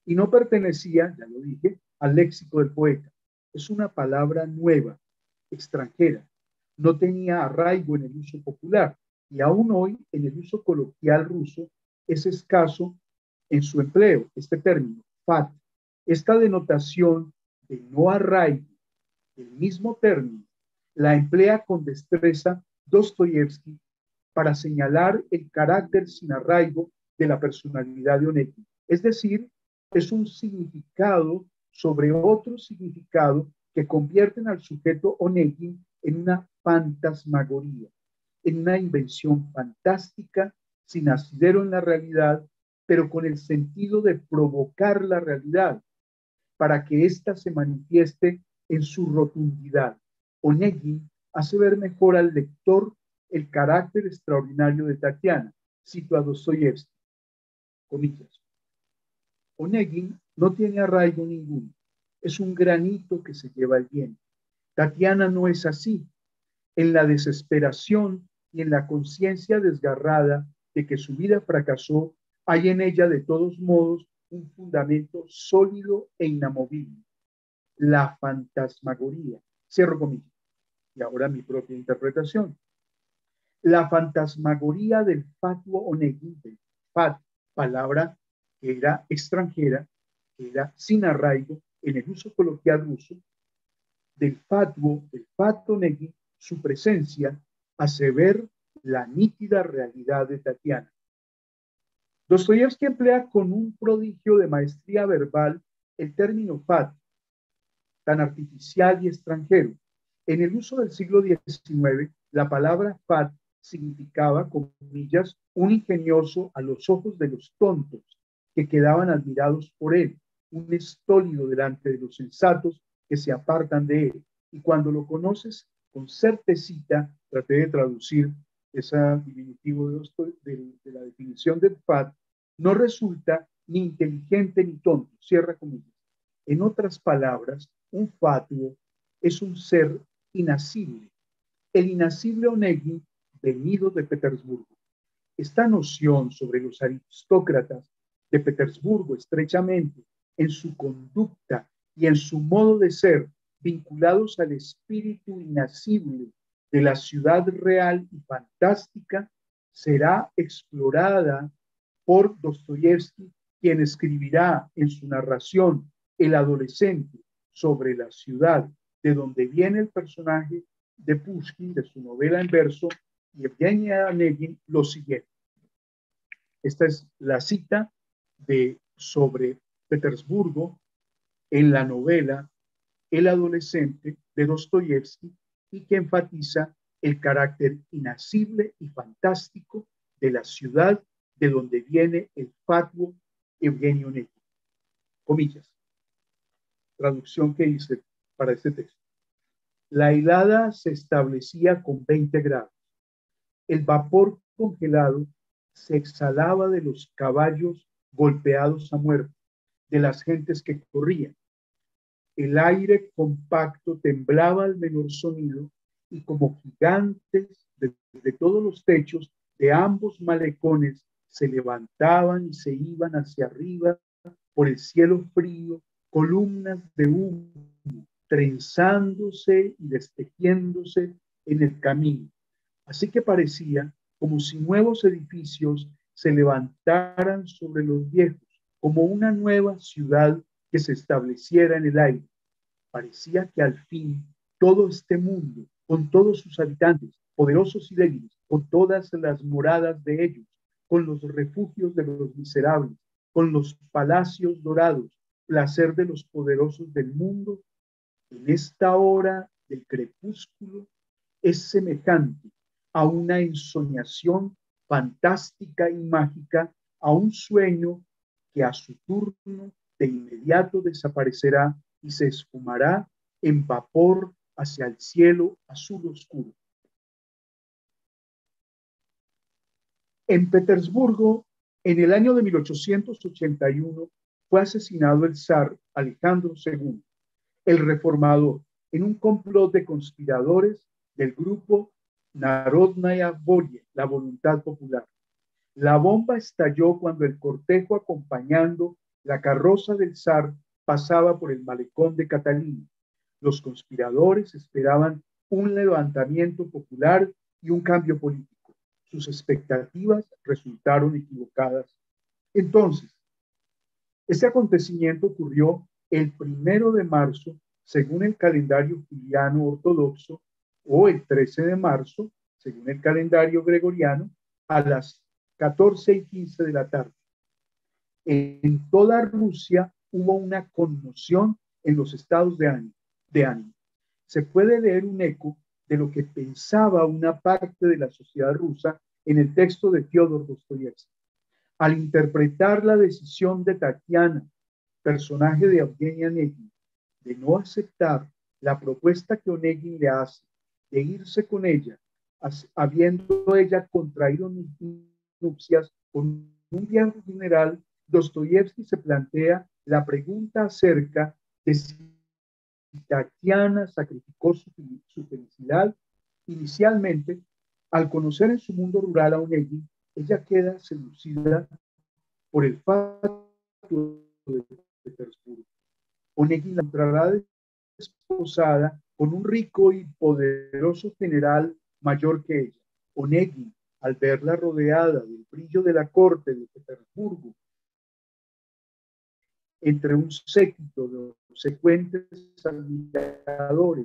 y no pertenecía, ya lo dije, al léxico del poeta. Es una palabra nueva, extranjera. No tenía arraigo en el uso popular y aún hoy en el uso coloquial ruso es escaso en su empleo, este término, fat. Esta denotación de no arraigo, el mismo término, la emplea con destreza Dostoyevsky para señalar el carácter sin arraigo de la personalidad de Onegin. Es decir, es un significado sobre otro significado que convierten al sujeto Onegin en una fantasmagoría, en una invención fantástica, sin asidero en la realidad, pero con el sentido de provocar la realidad para que ésta se manifieste en su rotundidad. Onegin hace ver mejor al lector el carácter extraordinario de Tatiana. Cito a Dostoyevsky, comillas. Onegin no tiene arraigo ninguno. Es un granito que se lleva el viento. Tatiana no es así. En la desesperación y en la conciencia desgarrada de que su vida fracasó, hay en ella de todos modos un fundamento sólido e inamovible. La fantasmagoría. Cierro comillas. Y ahora mi propia interpretación. La fantasmagoría del fatuo Onegin, del fat, palabra que era extranjera, que era sin arraigo en el uso coloquial ruso, del fat Onegin, su presencia hace ver la nítida realidad de Tatiana. Dostoyevsky emplea con un prodigio de maestría verbal el término fat, tan artificial y extranjero. En el uso del siglo XIX, la palabra fat significaba, comillas, un ingenioso a los ojos de los tontos que quedaban admirados por él, un estólido delante de los sensatos que se apartan de él. Y cuando lo conoces con certecita, traté de traducir ese diminutivo de la definición de fat, no resulta ni inteligente ni tonto, cierra comillas. En otras palabras, un fatuo es un ser inacible. El inacible Onegin venido de Petersburgo. Esta noción sobre los aristócratas de Petersburgo estrechamente en su conducta y en su modo de ser vinculados al espíritu inacible de la ciudad real y fantástica será explorada por Dostoyevsky, quien escribirá en su narración El adolescente sobre la ciudad de donde viene el personaje de Pushkin, de su novela en verso, Yevgeny Onegin, lo siguiente. Esta es la cita sobre Petersburgo en la novela El adolescente de Dostoyevsky y que enfatiza el carácter inacible y fantástico de la ciudad de donde viene el fatuo Yevgeny Onegin. Comillas. Traducción que hice para este texto. La helada se establecía con 20 grados. El vapor congelado se exhalaba de los caballos golpeados a muerte, de las gentes que corrían. El aire compacto temblaba al menor sonido y como gigantes de todos los techos de ambos malecones se levantaban y se iban hacia arriba por el cielo frío, columnas de humo, trenzándose y destejiéndose en el camino. Así que parecía como si nuevos edificios se levantaran sobre los viejos, como una nueva ciudad que se estableciera en el aire. Parecía que al fin todo este mundo, con todos sus habitantes, poderosos y débiles, con todas las moradas de ellos, con los refugios de los miserables, con los palacios dorados, placer de los poderosos del mundo, en esta hora del crepúsculo es semejante a una ensoñación fantástica y mágica, a un sueño que a su turno de inmediato desaparecerá y se esfumará en vapor hacia el cielo azul oscuro. En Petersburgo, en el año de 1881, fue asesinado el zar Alejandro II, el reformador, en un complot de conspiradores del grupo Narodnaya Volia, la voluntad popular. La bomba estalló cuando el cortejo acompañando La carroza del zar pasaba por el malecón de Catalina. Los conspiradores esperaban un levantamiento popular y un cambio político. Sus expectativas resultaron equivocadas. Entonces, este acontecimiento ocurrió el 1 de marzo, según el calendario juliano ortodoxo, o el 13 de marzo, según el calendario gregoriano, a las 14:15 de la tarde. En toda Rusia hubo una conmoción en los estados de ánimo. Se puede leer un eco de lo que pensaba una parte de la sociedad rusa en el texto de Fyodor Dostoyevsky. Al interpretar la decisión de Tatiana, personaje de Evgenia Onegin, de no aceptar la propuesta que Onegin le hace de irse con ella, habiendo ella contraído nupcias con un viejo general, Dostoyevsky se plantea la pregunta acerca de si Tatiana sacrificó su felicidad. Inicialmente, al conocer en su mundo rural a Onegin, ella queda seducida por el fato de Petersburgo. Onegin la encontrará desposada con un rico y poderoso general mayor que ella. Onegin, al verla rodeada del brillo de la corte de Petersburgo, entre un séquito de obsecuentes admiradores,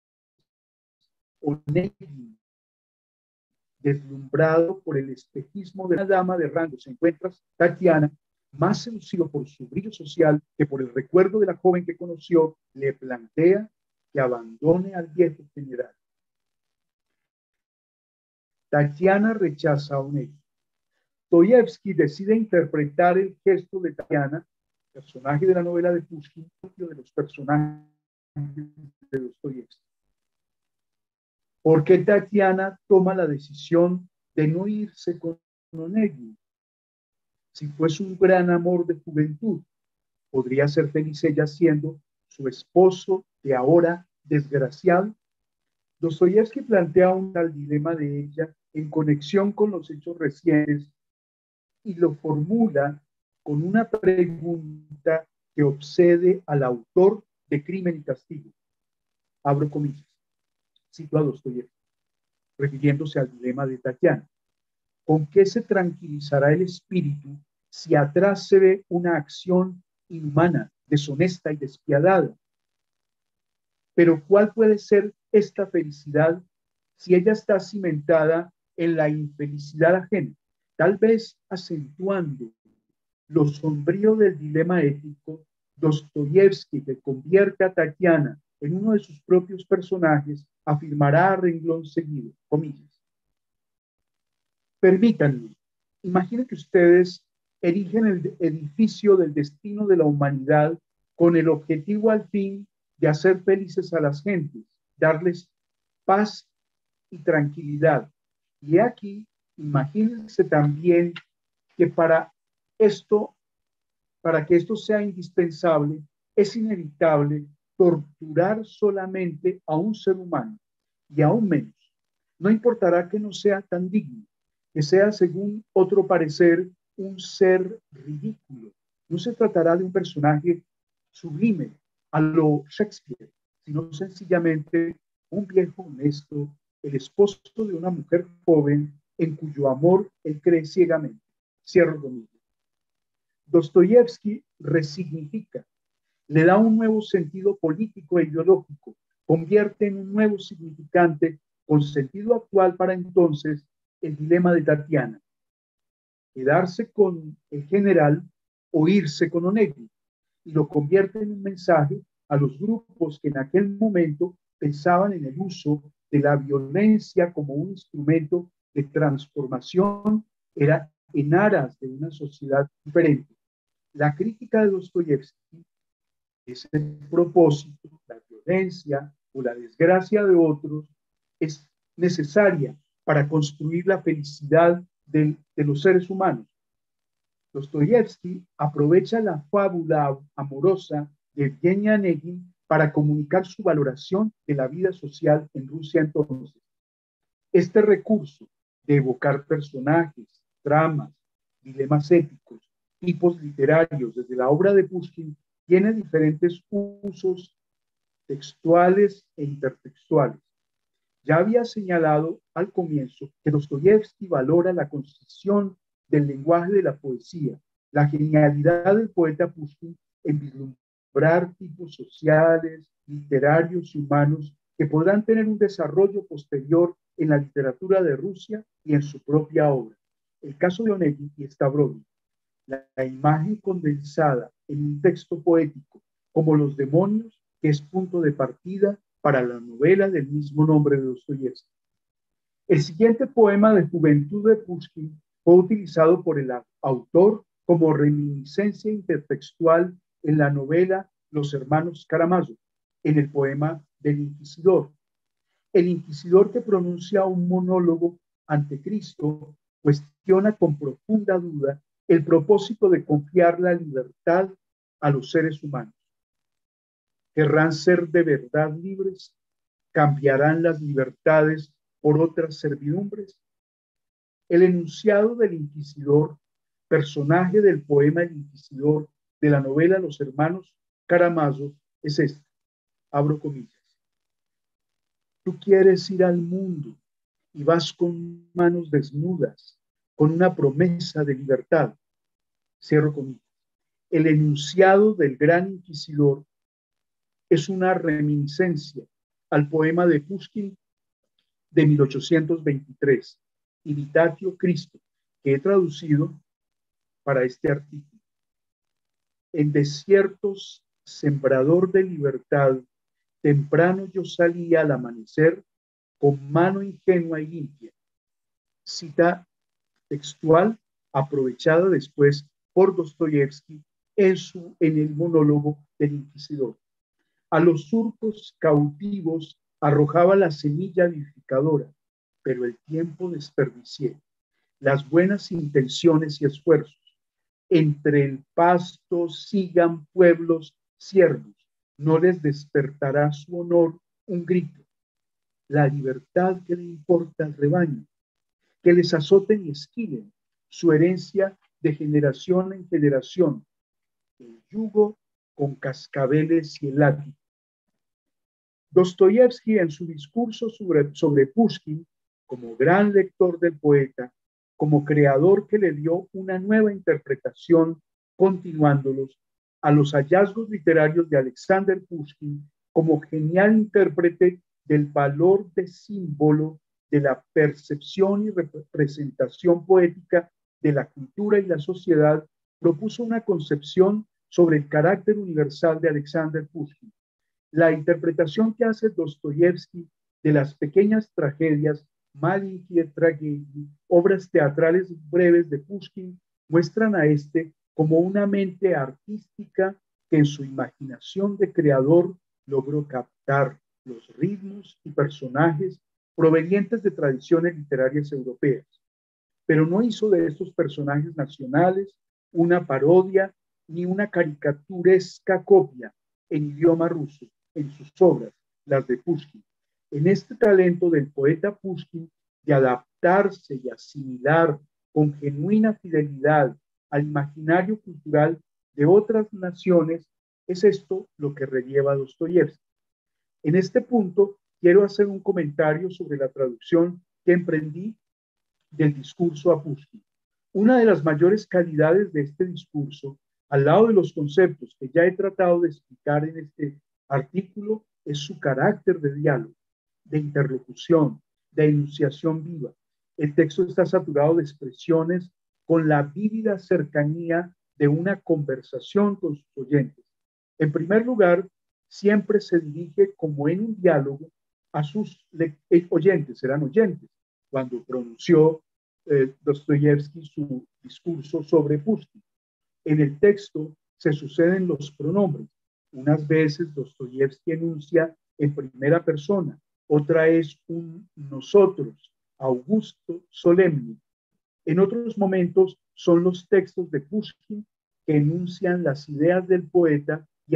Onegin, deslumbrado por el espejismo de una dama de rango, se encuentra Tatiana, más seducido por su brillo social que por el recuerdo de la joven que conoció, le plantea que abandone al viejo general. Tatiana rechaza a Onegin. Dostoyevsky decide interpretar el gesto de Tatiana, personaje de la novela de Pushkin, de los personajes de Dostoyevsky. ¿Por qué Tatiana toma la decisión de no irse con Onegin? Si fuese un gran amor de juventud, podría ser feliz ella siendo su esposo de ahora desgraciado. Dostoyevsky plantea un tal dilema de ella en conexión con los hechos recientes y lo formula con una pregunta que obsede al autor de Crimen y Castigo. Abro comillas. Cito a Dostoyevsky, refiriéndose al dilema de Tatiana. ¿Con qué se tranquilizará el espíritu si atrás se ve una acción inhumana, deshonesta y despiadada? Pero ¿cuál puede ser esta felicidad si ella está cimentada en la infelicidad ajena? Tal vez acentuando lo sombrío del dilema ético, Dostoyevsky, que convierte a Tatiana en uno de sus propios personajes, afirmará a renglón seguido, comillas. Permítanme, imaginen que ustedes erigen el edificio del destino de la humanidad con el objetivo al fin de hacer felices a las gentes, darles paz y tranquilidad. Y aquí, imagínense también que para que esto sea indispensable, es inevitable torturar solamente a un ser humano y aún menos. No importará que no sea tan digno, que sea, según otro parecer, un ser ridículo. No se tratará de un personaje sublime a lo Shakespeare, sino sencillamente un viejo honesto, el esposo de una mujer joven en cuyo amor él cree ciegamente. Cierro comillas. Dostoyevsky resignifica, le da un nuevo sentido político e ideológico, convierte en un nuevo significante con sentido actual para entonces el dilema de Tatiana, quedarse con el general o irse con Onegin, y lo convierte en un mensaje a los grupos que en aquel momento pensaban en el uso de la violencia como un instrumento de transformación, era en aras de una sociedad diferente. La crítica de Dostoyevsky, ese propósito, la violencia o la desgracia de otros, es necesaria para construir la felicidad de los seres humanos. Dostoyevsky aprovecha la fábula amorosa de Evgenia Onegin para comunicar su valoración de la vida social en Rusia entonces. Este recurso de evocar personajes, tramas, dilemas éticos tipos literarios desde la obra de Pushkin tiene diferentes usos textuales e intertextuales. Ya había señalado al comienzo que Dostoyevsky valora la concisión del lenguaje de la poesía, la genialidad del poeta Pushkin en vislumbrar tipos sociales, literarios y humanos que podrán tener un desarrollo posterior en la literatura de Rusia y en su propia obra. El caso de Onegin y Stavrovsky, la imagen condensada en un texto poético como Los demonios, que es punto de partida para la novela del mismo nombre de Dostoyevsky. El siguiente poema de juventud de Pushkin fue utilizado por el autor como reminiscencia intertextual en la novela Los hermanos Karamazov, en el poema del Inquisidor. El inquisidor, que pronuncia un monólogo ante Cristo, cuestiona con profunda duda el propósito de confiar la libertad a los seres humanos. ¿Querrán ser de verdad libres? ¿Cambiarán las libertades por otras servidumbres? El enunciado del inquisidor, personaje del poema El Inquisidor de la novela Los hermanos Karamazov, es este, abro comillas: tú quieres ir al mundo y vas con manos desnudas, con una promesa de libertad, cierro comillas. El enunciado del gran inquisidor es una reminiscencia al poema de Pushkin de 1823, Imitatio Christo, que he traducido para este artículo. En desiertos, sembrador de libertad, temprano yo salía al amanecer con mano ingenua y limpia. Cita textual aprovechada después por Dostoyevsky en el monólogo del Inquisidor. A los surcos cautivos arrojaba la semilla vivificadora, pero el tiempo desperdicié. Las buenas intenciones y esfuerzos. Entre el pasto sigan pueblos siervos, no les despertará su honor un grito. La libertad que le importa al rebaño, que les azoten y esquilen, su herencia de generación en generación, el yugo con cascabeles y el látigo. Dostoyevsky, en su discurso sobre Pushkin, como gran lector del poeta, como creador que le dio una nueva interpretación, continuándolos a los hallazgos literarios de Alexander Pushkin, como genial intérprete del valor de símbolo de la percepción y representación poética de la cultura y la sociedad, propuso una concepción sobre el carácter universal de Alexander Pushkin. La interpretación que hace Dostoyevsky de las pequeñas tragedias, Malinki Tragedy, obras teatrales breves de Pushkin, muestran a este como una mente artística que en su imaginación de creador logró captar los ritmos y personajes provenientes de tradiciones literarias europeas, pero no hizo de estos personajes nacionales una parodia ni una caricaturesca copia en idioma ruso en sus obras, las de Pushkin. En este talento del poeta Pushkin de adaptarse y asimilar con genuina fidelidad al imaginario cultural de otras naciones, es esto lo que relieva Dostoyevsky. En este punto, quiero hacer un comentario sobre la traducción que emprendí del discurso a Pushkin. Una de las mayores calidades de este discurso, al lado de los conceptos que ya he tratado de explicar en este artículo, es su carácter de diálogo, de interlocución, de enunciación viva. El texto está saturado de expresiones con la vívida cercanía de una conversación con sus oyentes. En primer lugar, siempre se dirige como en un diálogo a sus oyentes, serán oyentes, cuando pronunció Dostoyevsky su discurso sobre Pushkin. En el texto se suceden los pronombres. Unas veces Dostoyevsky enuncia en primera persona, otra es un nosotros, augusto, solemne. En otros momentos son los textos de Pushkin que enuncian las ideas del poeta y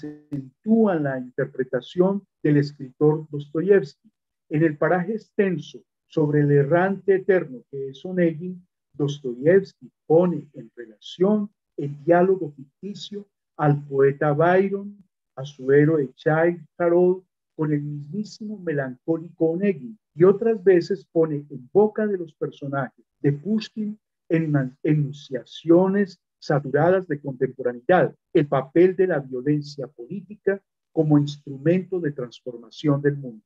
acentúan la interpretación del escritor Dostoyevsky. En el paraje extenso sobre el errante eterno que es Onegin, Dostoyevsky pone en relación el diálogo ficticio al poeta Byron, a su héroe Childe Harold, con el mismísimo melancólico Onegin, y otras veces pone en boca de los personajes de Pushkin en enunciaciones saturadas de contemporaneidad el papel de la violencia política como instrumento de transformación del mundo.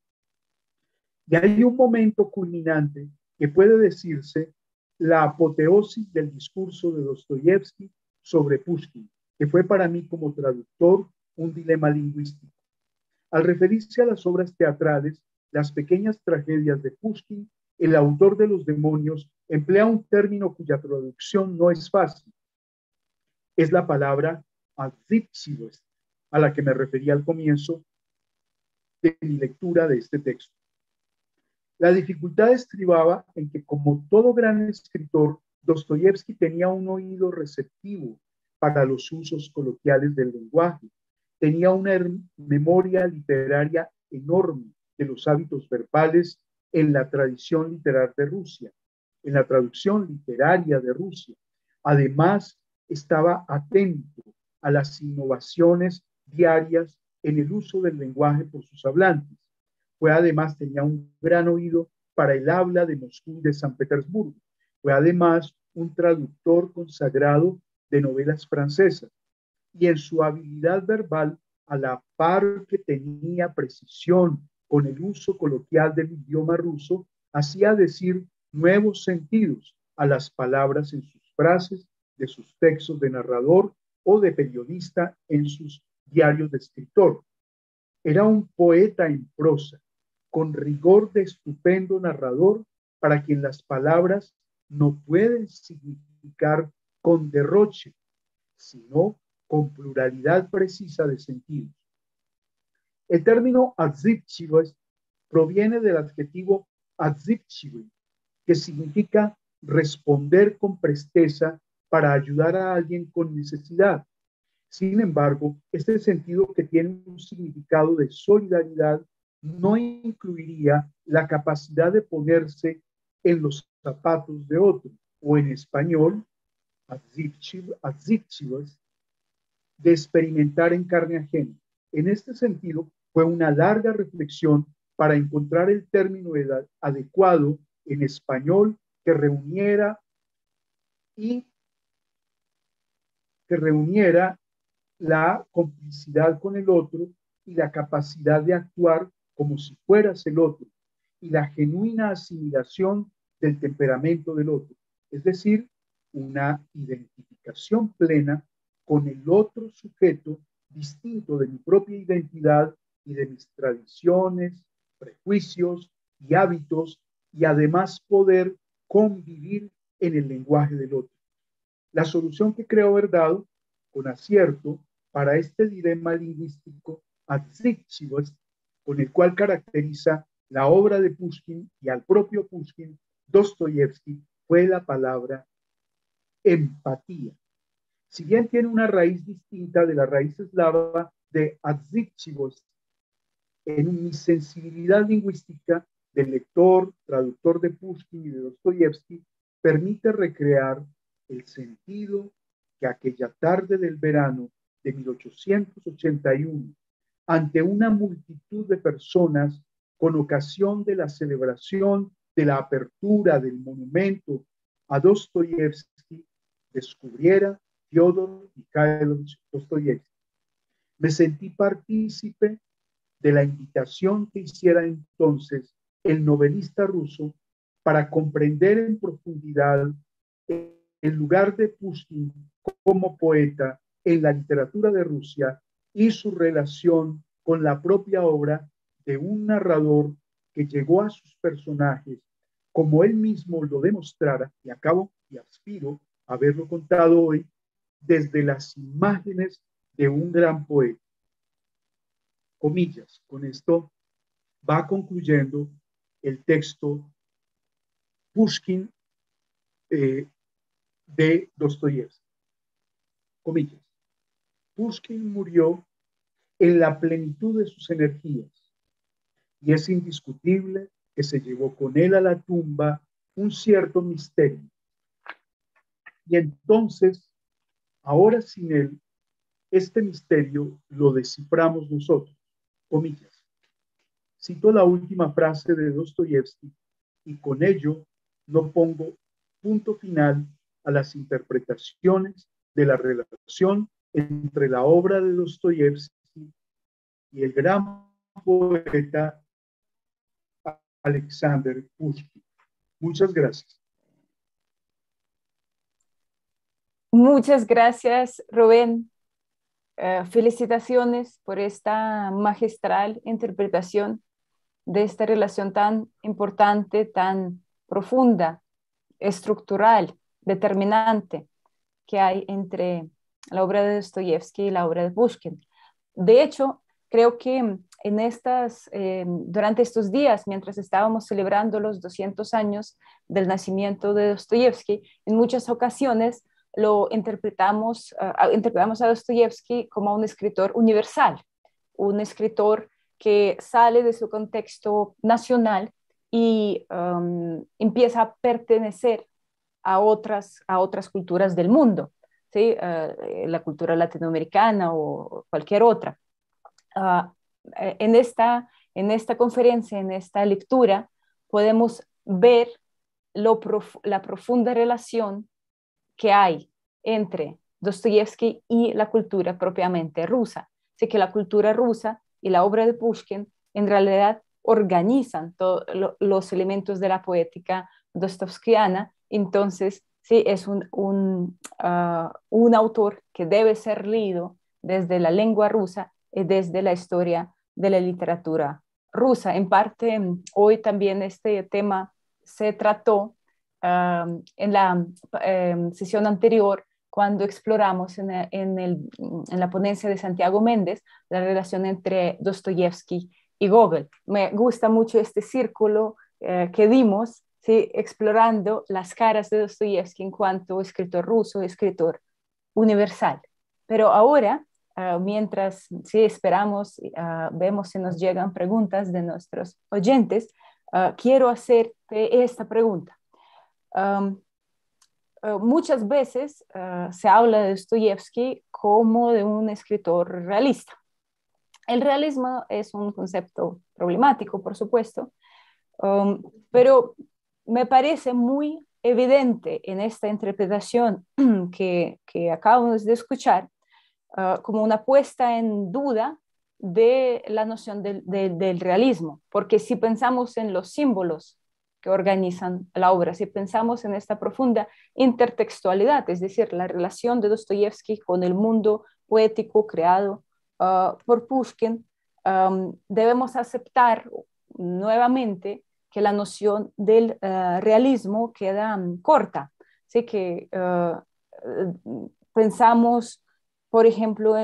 Y hay un momento culminante que puede decirse la apoteosis del discurso de Dostoyevsky sobre Pushkin, que fue para mí como traductor un dilema lingüístico. Al referirse a las obras teatrales, las pequeñas tragedias de Pushkin, el autor de Los demonios emplea un término cuya traducción no es fácil. Es la palabra "отзывчивость", a la que me refería al comienzo de mi lectura de este texto. La dificultad estribaba en que, como todo gran escritor, Dostoyevsky tenía un oído receptivo para los usos coloquiales del lenguaje, tenía una memoria literaria enorme de los hábitos verbales en la tradición literaria de Rusia, en la traducción literaria de Rusia. Además, estaba atento a las innovaciones diarias en el uso del lenguaje por sus hablantes. Además tenía un gran oído para el habla de Moscú y de San Petersburgo. Fue además un traductor consagrado de novelas francesas. Y en su habilidad verbal, a la par que tenía precisión con el uso coloquial del idioma ruso, hacía decir nuevos sentidos a las palabras en sus frases, de sus textos de narrador o de periodista en sus diarios de escritor. Era un poeta en prosa, con rigor de estupendo narrador, para quien las palabras no pueden significar con derroche, sino con pluralidad precisa de sentidos. El término "отзывчивость" proviene del adjetivo "отзывчивый", que significa responder con presteza para ayudar a alguien con necesidad. Sin embargo, este sentido, que tiene un significado de solidaridad, no incluiría la capacidad de ponerse en los zapatos de otro, o en español, отзывчивость, de experimentar en carne ajena. En este sentido, fue una larga reflexión para encontrar el término adecuado en español que reuniera la complicidad con el otro y la capacidad de actuar como si fueras el otro, y la genuina asimilación del temperamento del otro, es decir, una identificación plena con el otro sujeto distinto de mi propia identidad y de mis tradiciones, prejuicios y hábitos, y además poder convivir en el lenguaje del otro. La solución que creo haber dado con acierto para este dilema lingüístico отзывчивость, con el cual caracteriza la obra de Pushkin y al propio Pushkin, Dostoyevsky, fue la palabra empatía. Si bien tiene una raíz distinta de la raíz eslava de отзывчивость, en mi sensibilidad lingüística del lector, traductor de Pushkin y de Dostoyevsky, permite recrear el sentido que aquella tarde del verano de 1881, ante una multitud de personas, con ocasión de la celebración de la apertura del monumento a Dostoyevsky, descubriera Fyodor Mikhailovich Dostoyevsky. Me sentí partícipe de la invitación que hiciera entonces el novelista ruso para comprender en profundidad el lugar de Pushkin como poeta en la literatura de Rusia y su relación con la propia obra de un narrador que llegó a sus personajes, como él mismo lo demostrara, y acabo y aspiro a haberlo contado hoy, desde las imágenes de un gran poeta. Comillas, con esto va concluyendo el texto Pushkin de Dostoyevsky. Comillas. Pushkin murió en la plenitud de sus energías, y es indiscutible que se llevó con él a la tumba un cierto misterio. Y entonces Ahora sin él, este misterio lo desciframos nosotros, comillas. Cito la última frase de Dostoyevsky y con ello no pongo punto final a las interpretaciones de la relación entre la obra de Dostoyevsky y el gran poeta Alexander Pushkin. Muchas gracias. Muchas gracias, Rubén. Felicitaciones por esta magistral interpretación de esta relación tan importante, tan profunda, estructural, determinante que hay entre la obra de Dostoyevsky y la obra de Pushkin. De hecho, creo que durante estos días, mientras estábamos celebrando los 200 años del nacimiento de Dostoyevsky, en muchas ocasiones interpretamos a Dostoyevsky como un escritor universal, un escritor que sale de su contexto nacional y empieza a pertenecer a otras culturas del mundo, ¿sí? La cultura latinoamericana o cualquier otra. Uh, en, en esta conferencia, en esta lectura, podemos ver la profunda relación que hay entre Dostoyevsky y la cultura propiamente rusa. Así que la cultura rusa y la obra de Pushkin en realidad organizan todos los elementos de la poética dostoyevskiana. Entonces, sí, es un autor que debe ser leído desde la lengua rusa y desde la historia de la literatura rusa. En parte, hoy también este tema se trató en la sesión anterior, cuando exploramos en la ponencia de Santiago Méndez la relación entre Dostoyevsky y Gogol. Me gusta mucho este círculo que dimos, ¿sí? Explorando las caras de Dostoyevsky en cuanto escritor ruso, escritor universal. Pero ahora, mientras sí, esperamos, vemos si nos llegan preguntas de nuestros oyentes, quiero hacerte esta pregunta. Muchas veces se habla de Dostoyevsky como de un escritor realista. El realismo es un concepto problemático, por supuesto, pero me parece muy evidente en esta interpretación que acabamos de escuchar como una puesta en duda de la noción del realismo, porque si pensamos en los símbolos que organizan la obra, si pensamos en esta profunda intertextualidad, es decir, la relación de Dostoyevsky con el mundo poético creado por Pushkin, debemos aceptar nuevamente que la noción del realismo queda corta. Así que pensamos, por ejemplo,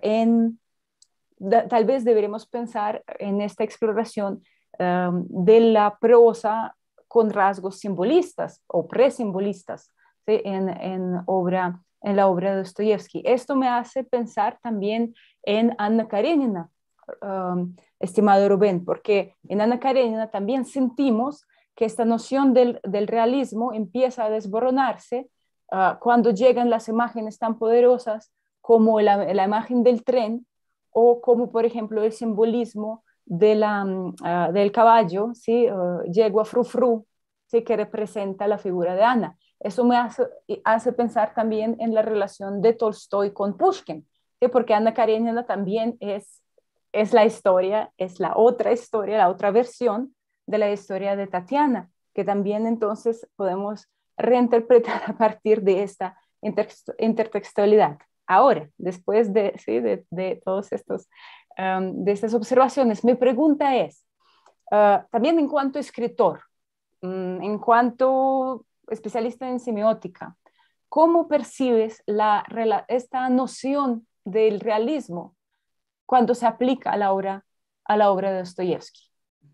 tal vez deberemos pensar en esta exploración de la prosa con rasgos simbolistas o presimbolistas, ¿sí? En la obra de Dostoyevsky. Esto me hace pensar también en Anna Karenina, estimado Rubén, porque en Anna Karenina también sentimos que esta noción del realismo empieza a desboronarse cuando llegan las imágenes tan poderosas como la imagen del tren o como, por ejemplo, el simbolismo del caballo, ¿sí? Yegua frufru, ¿sí? Que representa la figura de Ana. Eso me hace pensar también en la relación de Tolstoy con Pushkin, ¿sí? Porque Ana Karenina también es la historia, es la otra versión de la historia de Tatiana, que también entonces podemos reinterpretar a partir de esta intertextualidad. Ahora, después ¿sí? de todos estos, de estas observaciones, mi pregunta es, también en cuanto a escritor, en cuanto especialista en semiótica, ¿cómo percibes esta noción del realismo cuando se aplica a la obra de Dostoyevsky?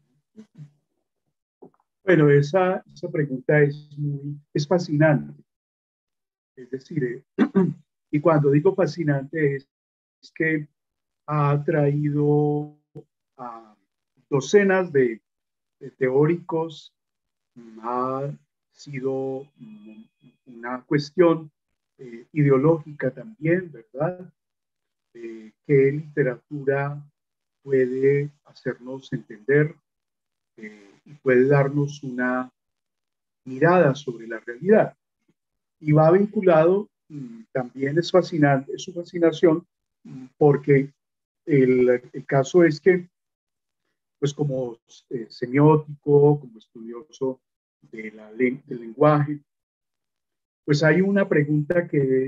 Bueno, esa pregunta es fascinante. Es decir, y cuando digo fascinante es que ha traído a docenas de teóricos, ha sido una cuestión ideológica también, ¿verdad? ¿Qué literatura puede hacernos entender y puede darnos una mirada sobre la realidad? Y va vinculado, también es fascinante, es su fascinación, porque el caso es que, pues como semiótico, como estudioso del lenguaje, pues hay una pregunta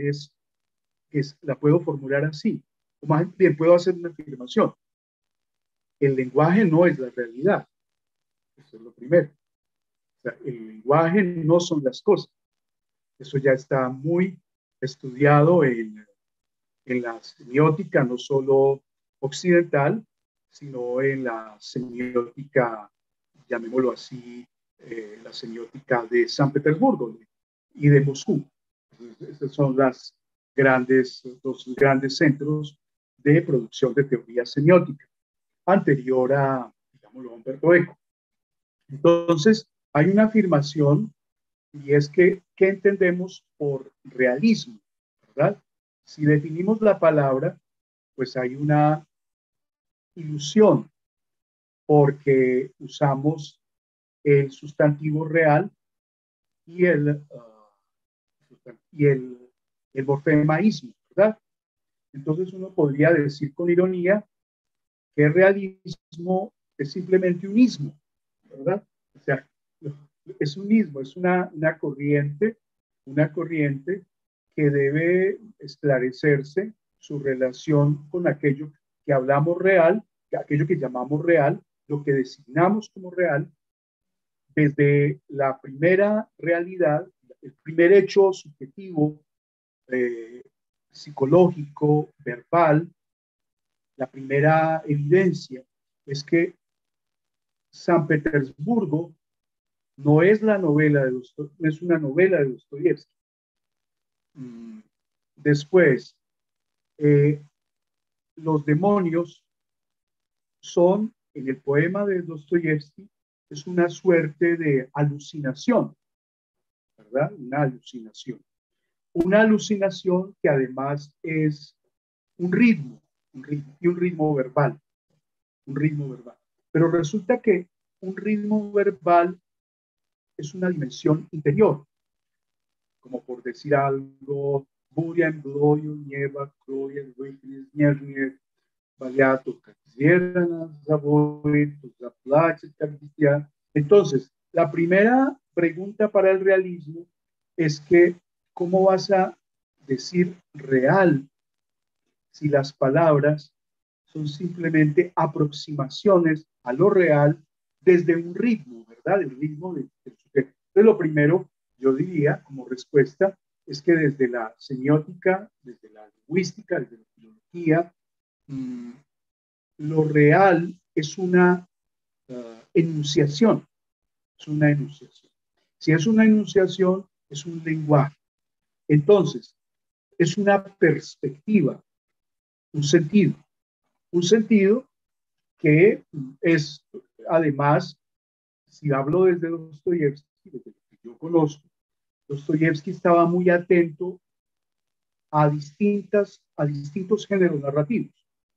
la puedo formular así, o más bien puedo hacer una afirmación. El lenguaje no es la realidad, eso es lo primero. O sea, el lenguaje no son las cosas. Eso ya está muy estudiado en la semiótica, no solo occidental, sino en la semiótica, llamémoslo así, la semiótica de San Petersburgo y de Moscú. Estos son dos grandes centros de producción de teoría semiótica, anterior a, digámoslo, a Humberto Eco. Entonces, hay una afirmación y es que, ¿qué entendemos por realismo? ¿Verdad? Si definimos la palabra, pues hay una ilusión porque usamos el sustantivo real y y el morfemaísmo, ¿verdad? Entonces uno podría decir con ironía que el realismo es simplemente un ismo, ¿verdad? O sea, es un ismo, es una corriente que debe esclarecerse su relación con aquello que hablamos real, aquello que llamamos real, lo que designamos como real, desde la primera realidad, el primer hecho subjetivo, eh, psicológico, verbal, la primera evidencia es que San Petersburgo no es no es una novela de Dostoyevsky. Después, eh, los demonios son, en el poema de Dostoyevsky, es una suerte de alucinación, ¿verdad? Una alucinación. Una alucinación que además es un ritmo verbal, un ritmo verbal. Pero resulta que un ritmo verbal es una dimensión interior, como por decir algo, Burian, Glorio, Nieva, Gloria, Witness, Niernier, Valiato, Cazierna, Zaboy, Entonces, la primera pregunta para el realismo es que, ¿cómo vas a decir real si las palabras son simplemente aproximaciones a lo real desde un ritmo, ¿verdad? El ritmo del sujeto. Entonces, lo primero, yo diría, como respuesta, es que desde la semiótica, desde la lingüística, desde la filología, lo real es una enunciación, es una enunciación. Si es una enunciación, es un lenguaje. Entonces, es una perspectiva, un sentido que es, además, si hablo desde Dostoyevsky, desde lo que yo conozco, Dostoyevsky estaba muy atento a distintos géneros narrativos.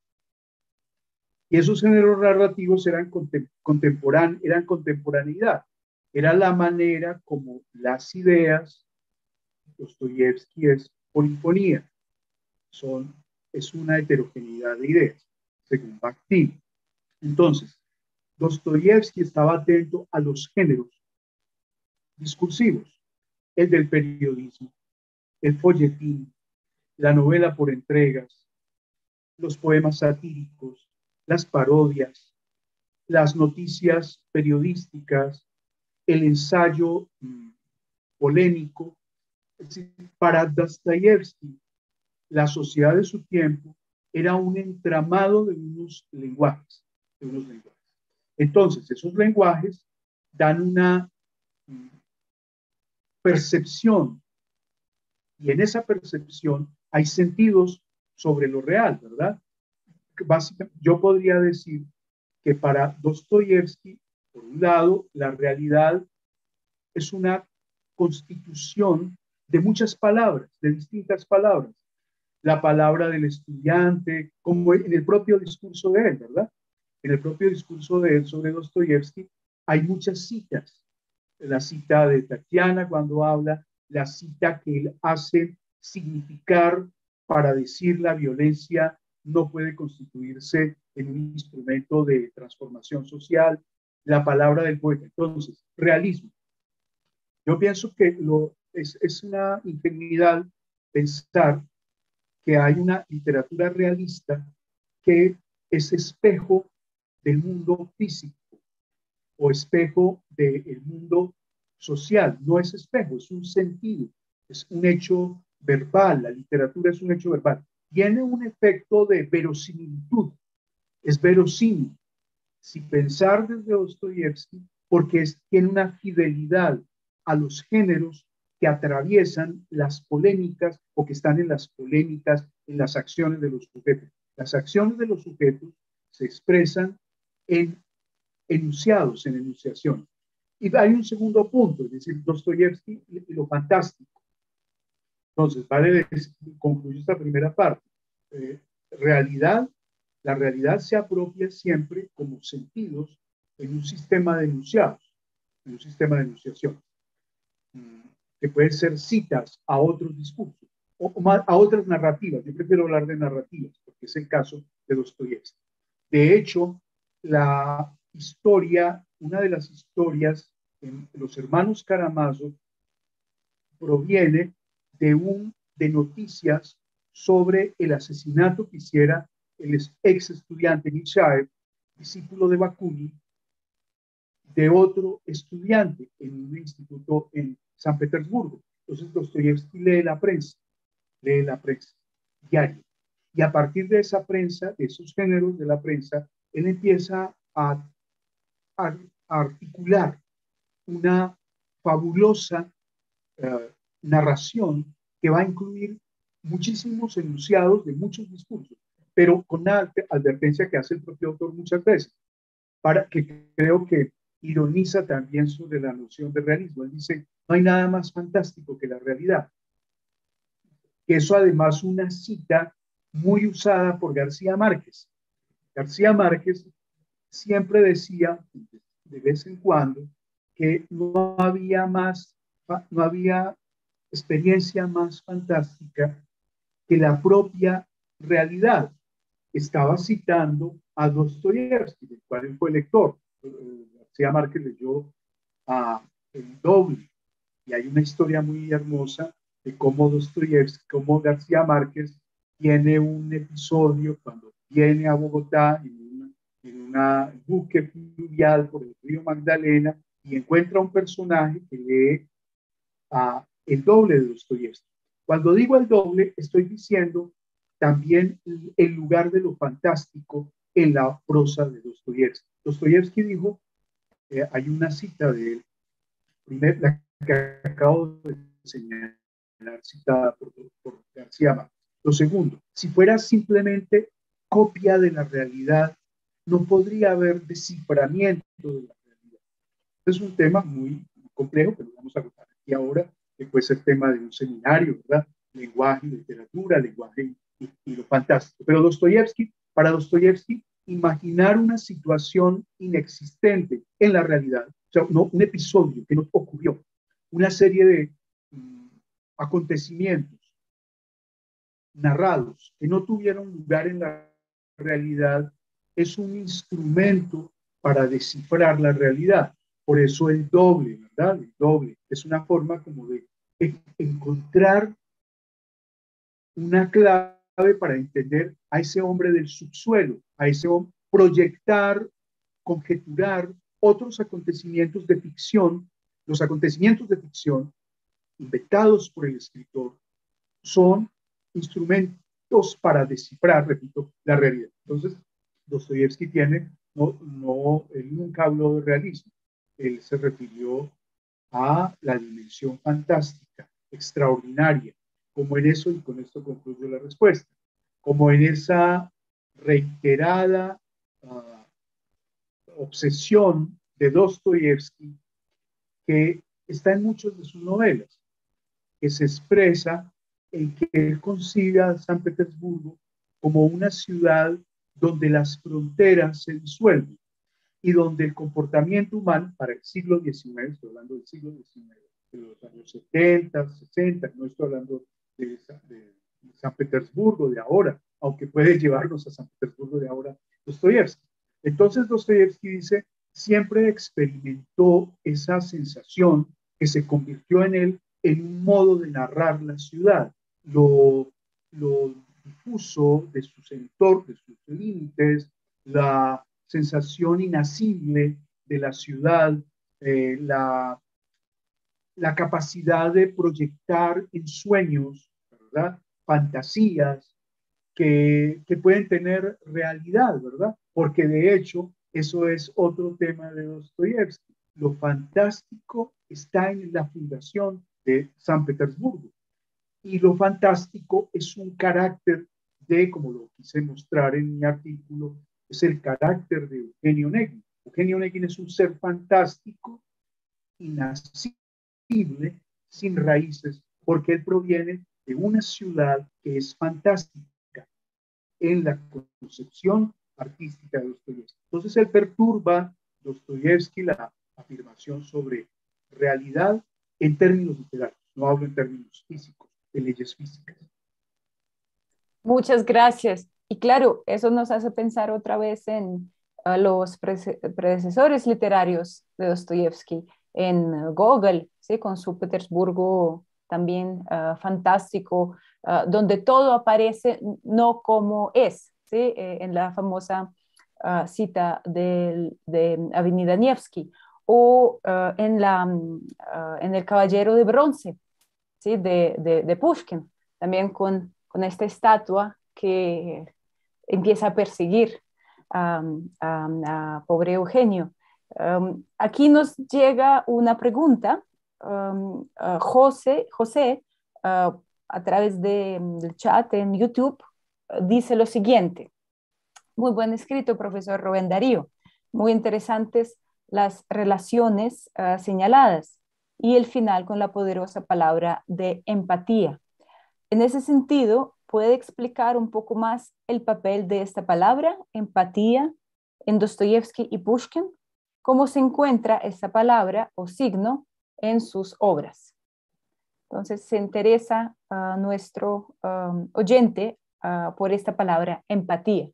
Y esos géneros narrativos eran contemporaneidad. Era la manera como las ideas, Dostoyevsky es polifonía, es una heterogeneidad de ideas, según Bakhtin. Entonces, Dostoyevsky estaba atento a los géneros discursivos, el del periodismo, el folletín, la novela por entregas, los poemas satíricos, las parodias, las noticias periodísticas, el ensayo polémico. Es decir, para Dostoyevsky, la sociedad de su tiempo era un entramado de unos lenguajes. Entonces, esos lenguajes dan una percepción y en esa percepción hay sentidos sobre lo real, ¿verdad? Básicamente, yo podría decir que para Dostoyevsky, por un lado, la realidad es una constitución de muchas palabras, de distintas palabras. La palabra del estudiante, como en el propio discurso de él, ¿verdad? En el propio discurso de él sobre Dostoyevsky hay muchas citas. La cita de Tatiana cuando habla, la cita que él hace significar para decir la violencia no puede constituirse en un instrumento de transformación social, la palabra del poeta. Entonces, realismo. Yo pienso que es una ingenuidad pensar que hay una literatura realista que es espejo del mundo físico o espejo del mundo social. No es espejo, es un sentido, es un hecho verbal. La literatura es un hecho verbal. Tiene un efecto de verosimilitud, es verosímil. Si pensar desde Dostoyevsky, porque tiene una fidelidad a los géneros que atraviesan las polémicas o que están en las polémicas, en las acciones de los sujetos. Las acciones de los sujetos se expresan en enunciados, en enunciación. Y hay un segundo punto, es decir, Dostoyevsky y lo fantástico. Entonces, vale, concluyo esta primera parte. Realidad, la realidad se apropia siempre como sentidos en un sistema de enunciados, en un sistema de enunciación, que pueden ser citas a otros discursos o a otras narrativas. Yo prefiero hablar de narrativas, porque es el caso de Dostoyevsky. De hecho, la historia, una de las historias en Los Hermanos Karamazov proviene de noticias sobre el asesinato que hiciera el ex estudiante Nechayev, discípulo de Bakunin, de otro estudiante en un instituto en San Petersburgo. Entonces Dostoyevsky lee la prensa diaria. Y a partir de esa prensa, de esos géneros de la prensa, él empieza a articular una fabulosa narración que va a incluir muchísimos enunciados de muchos discursos, pero con la advertencia que hace el propio autor muchas veces, para que creo que ironiza también sobre la noción de realismo. Él dice, no hay nada más fantástico que la realidad. Que eso además una cita muy usada por García Márquez. García Márquez siempre decía, de vez en cuando, que no había experiencia más fantástica que la propia realidad. Estaba citando a Dostoyevsky, del cual él fue lector. García Márquez leyó a El Doble, y hay una historia muy hermosa de cómo Dostoyevsky, cómo García Márquez tiene un episodio cuando viene a Bogotá en una buque fluvial por el río Magdalena y encuentra un personaje que lee el doble de Dostoyevsky. Cuando digo el doble, estoy diciendo también el lugar de lo fantástico en la prosa de Dostoyevsky. Dostoyevsky dijo, hay una cita de él, la que acabo de señalar, citada por García Márquez. Lo segundo, si fuera simplemente copia de la realidad, no podría haber desciframiento de la realidad. Es un tema muy complejo, pero vamos a tratar aquí ahora, que puede ser tema de un seminario, ¿verdad? Lenguaje y literatura, lenguaje y lo fantástico. Pero para Dostoyevsky, imaginar una situación inexistente en la realidad, o sea, no, un episodio que no ocurrió, una serie de acontecimientos narrados que no tuvieron lugar en la realidad, es un instrumento para descifrar la realidad. Por eso el doble, ¿verdad? El doble es una forma como de encontrar una clave para entender a ese hombre del subsuelo, a ese hombre, proyectar, conjeturar otros acontecimientos de ficción. Los acontecimientos de ficción inventados por el escritor son instrumentos para descifrar, repito, la realidad. Entonces, Dostoyevsky él nunca habló de realismo. Él se refirió a la dimensión fantástica, extraordinaria, como en eso, y con esto concluyo la respuesta, como en esa reiterada obsesión de Dostoyevsky que está en muchas de sus novelas, que se expresa en que él concibe a San Petersburgo como una ciudad donde las fronteras se disuelven y donde el comportamiento humano para el siglo XIX, estoy hablando del siglo XIX, de los años 70, 60, no estoy hablando de San Petersburgo de ahora, aunque puede llevarnos a San Petersburgo de ahora Dostoyevsky. Entonces Dostoyevsky dice, siempre experimentó esa sensación que se convirtió en él en un modo de narrar la ciudad, lo difuso de sus entornos, de sus límites, la sensación inasible de la ciudad, la capacidad de proyectar en sueños, ¿verdad? Fantasías que pueden tener realidad, ¿verdad? Porque de hecho, eso es otro tema de Dostoyevsky. Lo fantástico está en la fundación de San Petersburgo. Y lo fantástico es un carácter de, como lo quise mostrar en mi artículo, es el carácter de Eugenio Onegin. Eugenio Onegin es un ser fantástico, inaccesible, sin raíces, porque él proviene de una ciudad que es fantástica en la concepción artística de Dostoyevsky. Entonces él perturba Dostoyevsky la afirmación sobre realidad en términos literarios, no hablo en términos físicos, de leyes físicas. Muchas gracias. Y claro, eso nos hace pensar otra vez en los predecesores literarios de Dostoyevsky, en Gogol, ¿sí? Con su Petersburgo también fantástico, donde todo aparece no como es, ¿sí? En la famosa cita de Avenida Nevsky, o en El Caballero de Bronce, ¿sí? De Pushkin, también con esta estatua que empieza a perseguir a pobre Eugenio. Aquí nos llega una pregunta. José, a través del chat en YouTube, dice lo siguiente. Muy buen escrito, profesor Rubén Darío. Muy interesantes las relaciones señaladas y el final con la poderosa palabra de empatía. En ese sentido, ¿puede explicar un poco más el papel de esta palabra, empatía, en Dostoyevsky y Pushkin? ¿Cómo se encuentra esta palabra o signo en sus obras? Entonces, se interesa a nuestro oyente por esta palabra, empatía.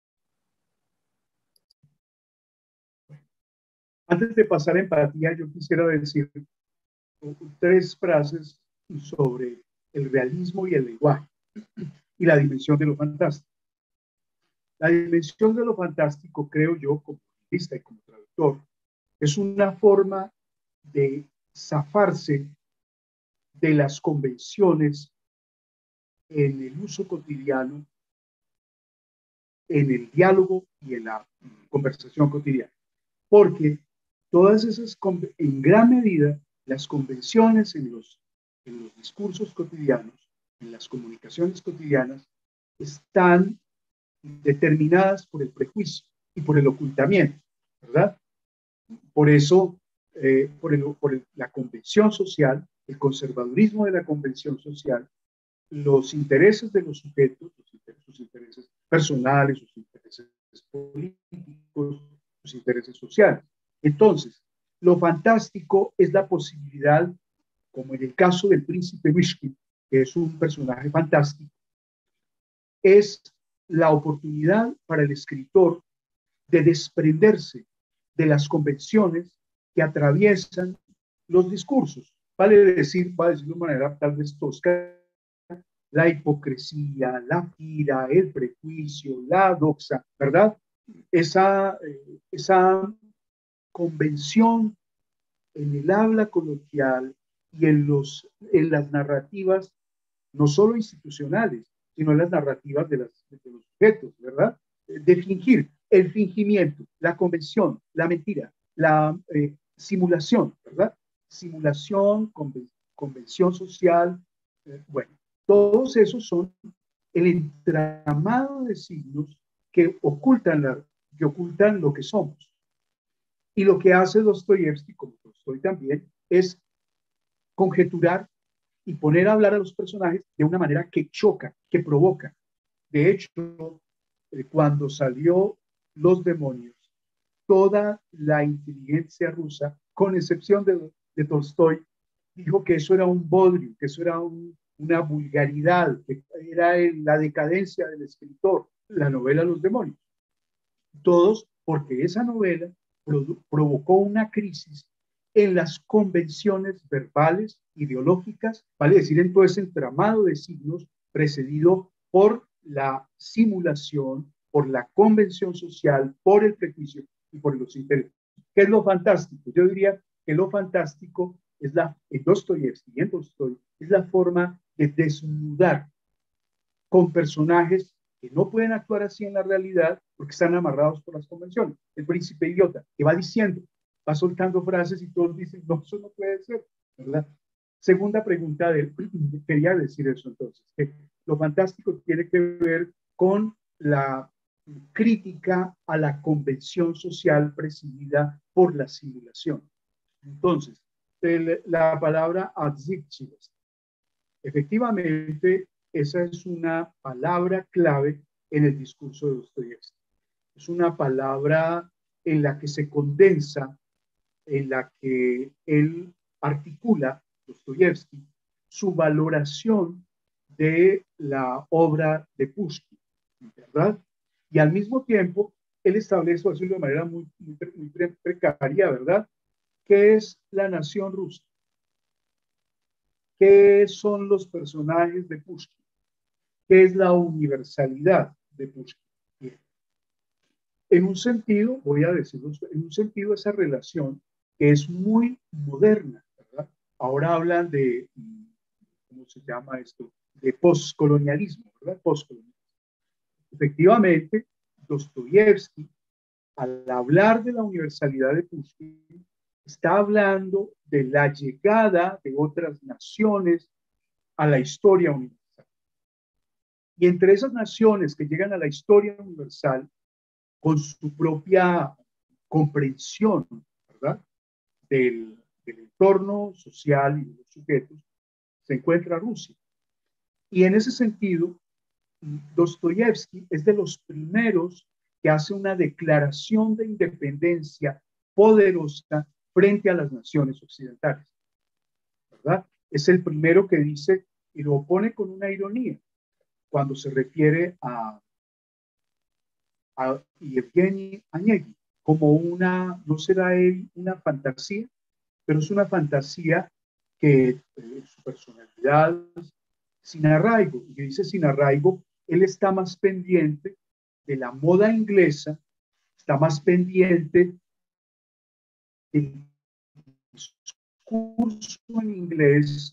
Antes de pasar a empatía, yo quisiera decir tres frases sobre el realismo y el lenguaje y la dimensión de lo fantástico. La dimensión de lo fantástico, creo yo, como lingüista y como traductor, es una forma de zafarse de las convenciones en el uso cotidiano, en el diálogo y en la conversación cotidiana. Porque todas esas, en gran medida, las convenciones en los discursos cotidianos, en las comunicaciones cotidianas, están determinadas por el prejuicio y por el ocultamiento, ¿verdad? Por eso, la convención social, el conservadurismo de la convención social, los intereses de los sujetos, sus intereses personales, sus intereses políticos, sus intereses sociales. Entonces, lo fantástico es la posibilidad, como en el caso del príncipe Mishkin, que es un personaje fantástico, es la oportunidad para el escritor de desprenderse de las convenciones que atraviesan los discursos. Vale decir de una manera tal vez tosca, la hipocresía, la ira, el prejuicio, la doxa, ¿verdad? Esa convención en el habla coloquial y en las narrativas, no solo institucionales, sino en las narrativas de los sujetos, ¿verdad? De fingir, el fingimiento, la convención, la mentira, la simulación, ¿verdad? Simulación, convención social, bueno, todos esos son el entramado de signos que ocultan lo que somos. Y lo que hace Dostoyevsky, como Tolstoy también, es conjeturar y poner a hablar a los personajes de una manera que choca, que provoca. De hecho, cuando salió Los Demonios, toda la inteligencia rusa, con excepción de Tolstoy, dijo que eso era un bodrio, que eso era una vulgaridad, que era la decadencia del escritor, la novela Los Demonios. Todos porque esa novela provocó una crisis en las convenciones verbales, ideológicas, vale decir, en todo ese entramado de signos precedido por la simulación, por la convención social, por el prejuicio y por los intereses. ¿Qué es lo fantástico? Yo diría que lo fantástico es en Dostoyevsky, es la forma de desnudar con personajes que no pueden actuar así en la realidad porque están amarrados por las convenciones. El príncipe idiota, que va diciendo, va soltando frases y todos dicen, no, eso no puede ser, ¿verdad? Segunda pregunta de él, quería decir eso entonces, que lo fantástico tiene que ver con la crítica a la convención social presidida por la simulación. Entonces, la palabra adictivas. Efectivamente, esa es una palabra clave en el discurso de Dostoyevsky. Es una palabra en la que se condensa, en la que él articula, Dostoyevsky, su valoración de la obra de Pushkin, ¿verdad? Y al mismo tiempo, él establece, por decirlo de manera muy precaria, ¿verdad?, ¿qué es la nación rusa? ¿Qué son los personajes de Pushkin? ¿Qué es la universalidad de Pushkin? Bien. En un sentido, voy a decirlo, en un sentido esa relación que es muy moderna, ¿verdad? Ahora hablan de, ¿cómo se llama esto? De postcolonialismo, ¿verdad? Postcolonialismo. Efectivamente, Dostoyevsky, al hablar de la universalidad de Pushkin, está hablando de la llegada de otras naciones a la historia universal. Y entre esas naciones que llegan a la historia universal con su propia comprensión, ¿verdad?, del entorno social y de los sujetos, se encuentra Rusia. Y en ese sentido, Dostoyevsky es de los primeros que hace una declaración de independencia poderosa frente a las naciones occidentales, ¿verdad? Es el primero que dice, y lo pone con una ironía, cuando se refiere a Yevgeny Onegin, como no será él una fantasía, pero es una fantasía que su personalidad sin arraigo, y que dice sin arraigo, él está más pendiente de la moda inglesa, está más pendiente del discurso en inglés,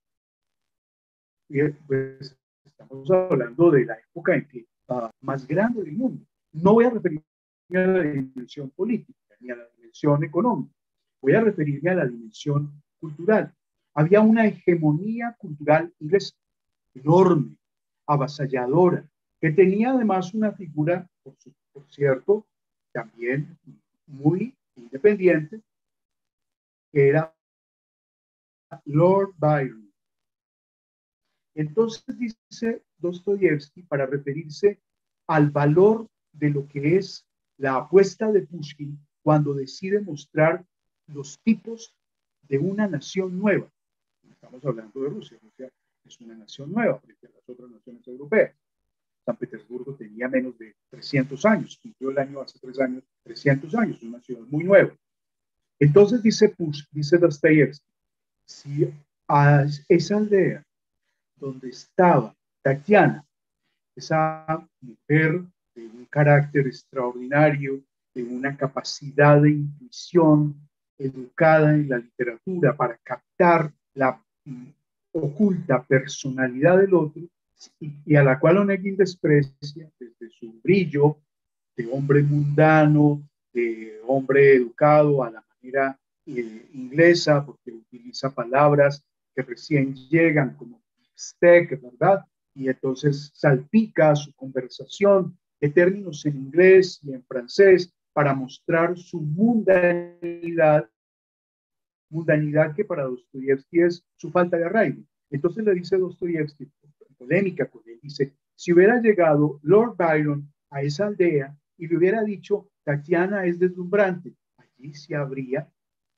y pues estamos hablando de la época en que más grande del mundo. No voy a referirme a la dimensión política ni a la dimensión económica, voy a referirme a la dimensión cultural. Había una hegemonía cultural inglesa enorme, avasalladora, que tenía además una figura, por cierto, también muy independiente, que era Lord Byron. Entonces dice Dostoyevsky, para referirse al valor de lo que es la apuesta de Pushkin cuando decide mostrar los tipos de una nación nueva. Estamos hablando de Rusia. Rusia es una nación nueva frente a las otras naciones europeas. San Petersburgo tenía menos de 300 años, cumplió el año hace 3 años, 300 años, una ciudad muy nueva. Entonces dice Dostoyevsky, si a esa aldea donde estaba Tatiana, esa mujer de un carácter extraordinario, de una capacidad de intuición, educada en la literatura para captar la oculta personalidad del otro, y a la cual Onegin desprecia desde su brillo de hombre mundano, de hombre educado a la manera inglesa, porque utiliza palabras que recién llegan como steak, ¿verdad? Y entonces salpica su conversación de términos en inglés y en francés para mostrar su mundanidad que para Dostoyevsky es su falta de arraigo. Entonces le dice Dostoyevsky, en polémica con él, dice, si hubiera llegado Lord Byron a esa aldea y le hubiera dicho, Tatiana es deslumbrante, allí se habría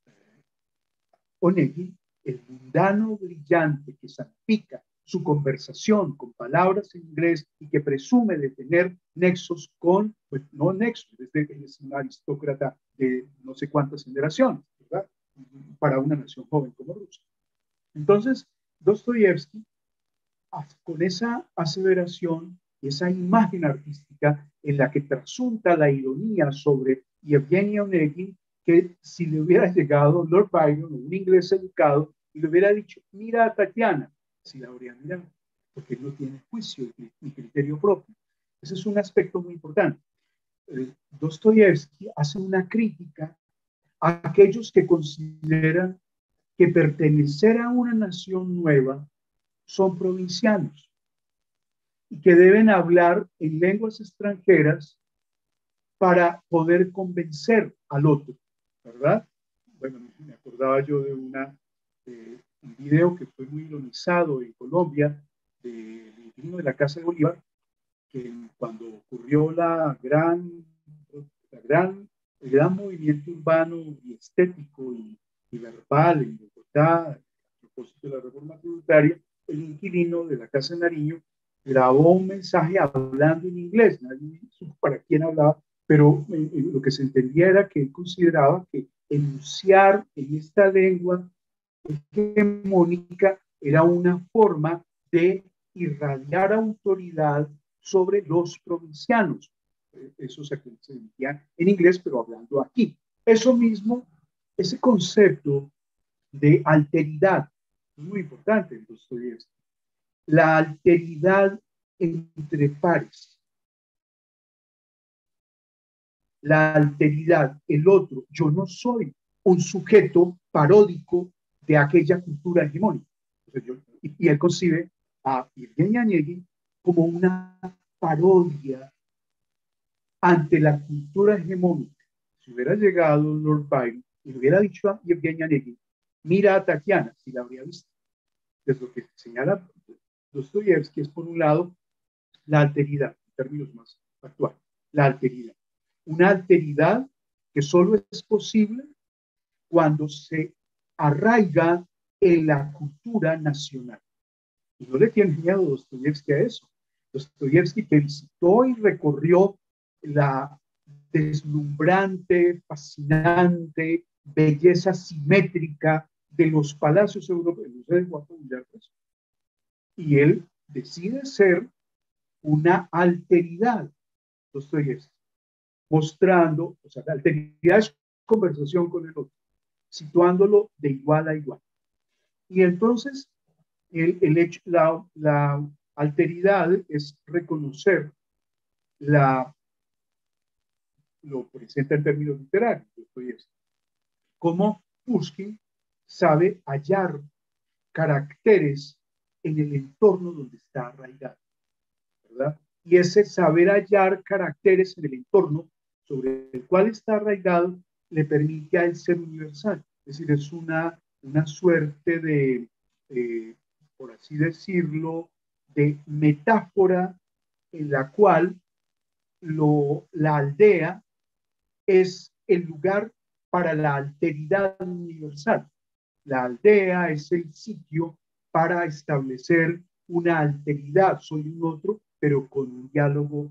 Onegin, el mundano brillante que salpica su conversación con palabras en inglés y que presume de tener nexos con, pues no nexos, es un aristócrata de no sé cuántas generaciones, ¿verdad? Para una nación joven como Rusia. Entonces, Dostoyevsky, con esa aseveración, esa imagen artística en la que trasunta la ironía sobre Yevgeny Onegin, que si le hubiera llegado Lord Byron, un inglés educado, y le hubiera dicho, mira a Tatiana, si la habría mirado, porque él no tiene juicio ni criterio propio. Ese es un aspecto muy importante. Dostoyevsky hace una crítica a aquellos que consideran que pertenecer a una nación nueva son provincianos y que deben hablar en lenguas extranjeras para poder convencer al otro, ¿verdad? Bueno, me acordaba yo de un video que fue muy ironizado en Colombia del inquilino de la Casa de Bolívar, que cuando ocurrió el gran movimiento urbano y estético y verbal en Bogotá, a propósito de la reforma tributaria, el inquilino de la Casa de Nariño grabó un mensaje hablando en inglés, nadie supo para quién hablaba, pero lo que se entendía era que él consideraba que enunciar en esta lengua hegemónica era una forma de irradiar autoridad sobre los provincianos. Eso se decía en inglés, pero hablando aquí. Eso mismo, ese concepto de alteridad, es muy importante en Dostoyevsky. La alteridad entre pares, la alteridad, el otro. Yo no soy un sujeto paródico de aquella cultura hegemónica. Y él concibe a Yevgeny Onegin como una parodia ante la cultura hegemónica. Si hubiera llegado Lord Byron y le hubiera dicho a Yevgeny Onegin, mira a Tatiana, si la habría visto. Es lo que señala Dostoyevsky, es por un lado la alteridad, en términos más actuales, la alteridad. Una alteridad que solo es posible cuando se arraiga en la cultura nacional. Y no le tiene miedo Dostoyevsky a eso. Dostoyevsky, que visitó y recorrió la deslumbrante, fascinante belleza simétrica de los palacios europeos, y él decide ser una alteridad, Dostoyevsky, mostrando, o sea, la alteridad es conversación con el otro, situándolo de igual a igual. Y entonces, la alteridad es reconocer lo presenta en términos literarios, cómo Pushkin sabe hallar caracteres en el entorno donde está arraigado, ¿verdad? Y ese saber hallar caracteres en el entorno sobre el cual está arraigado le permite a él ser universal. Es decir, es una suerte de, por así decirlo, de metáfora en la cual la aldea es el lugar para la alteridad universal. La aldea es el sitio para establecer una alteridad. Soy un otro, pero con un diálogo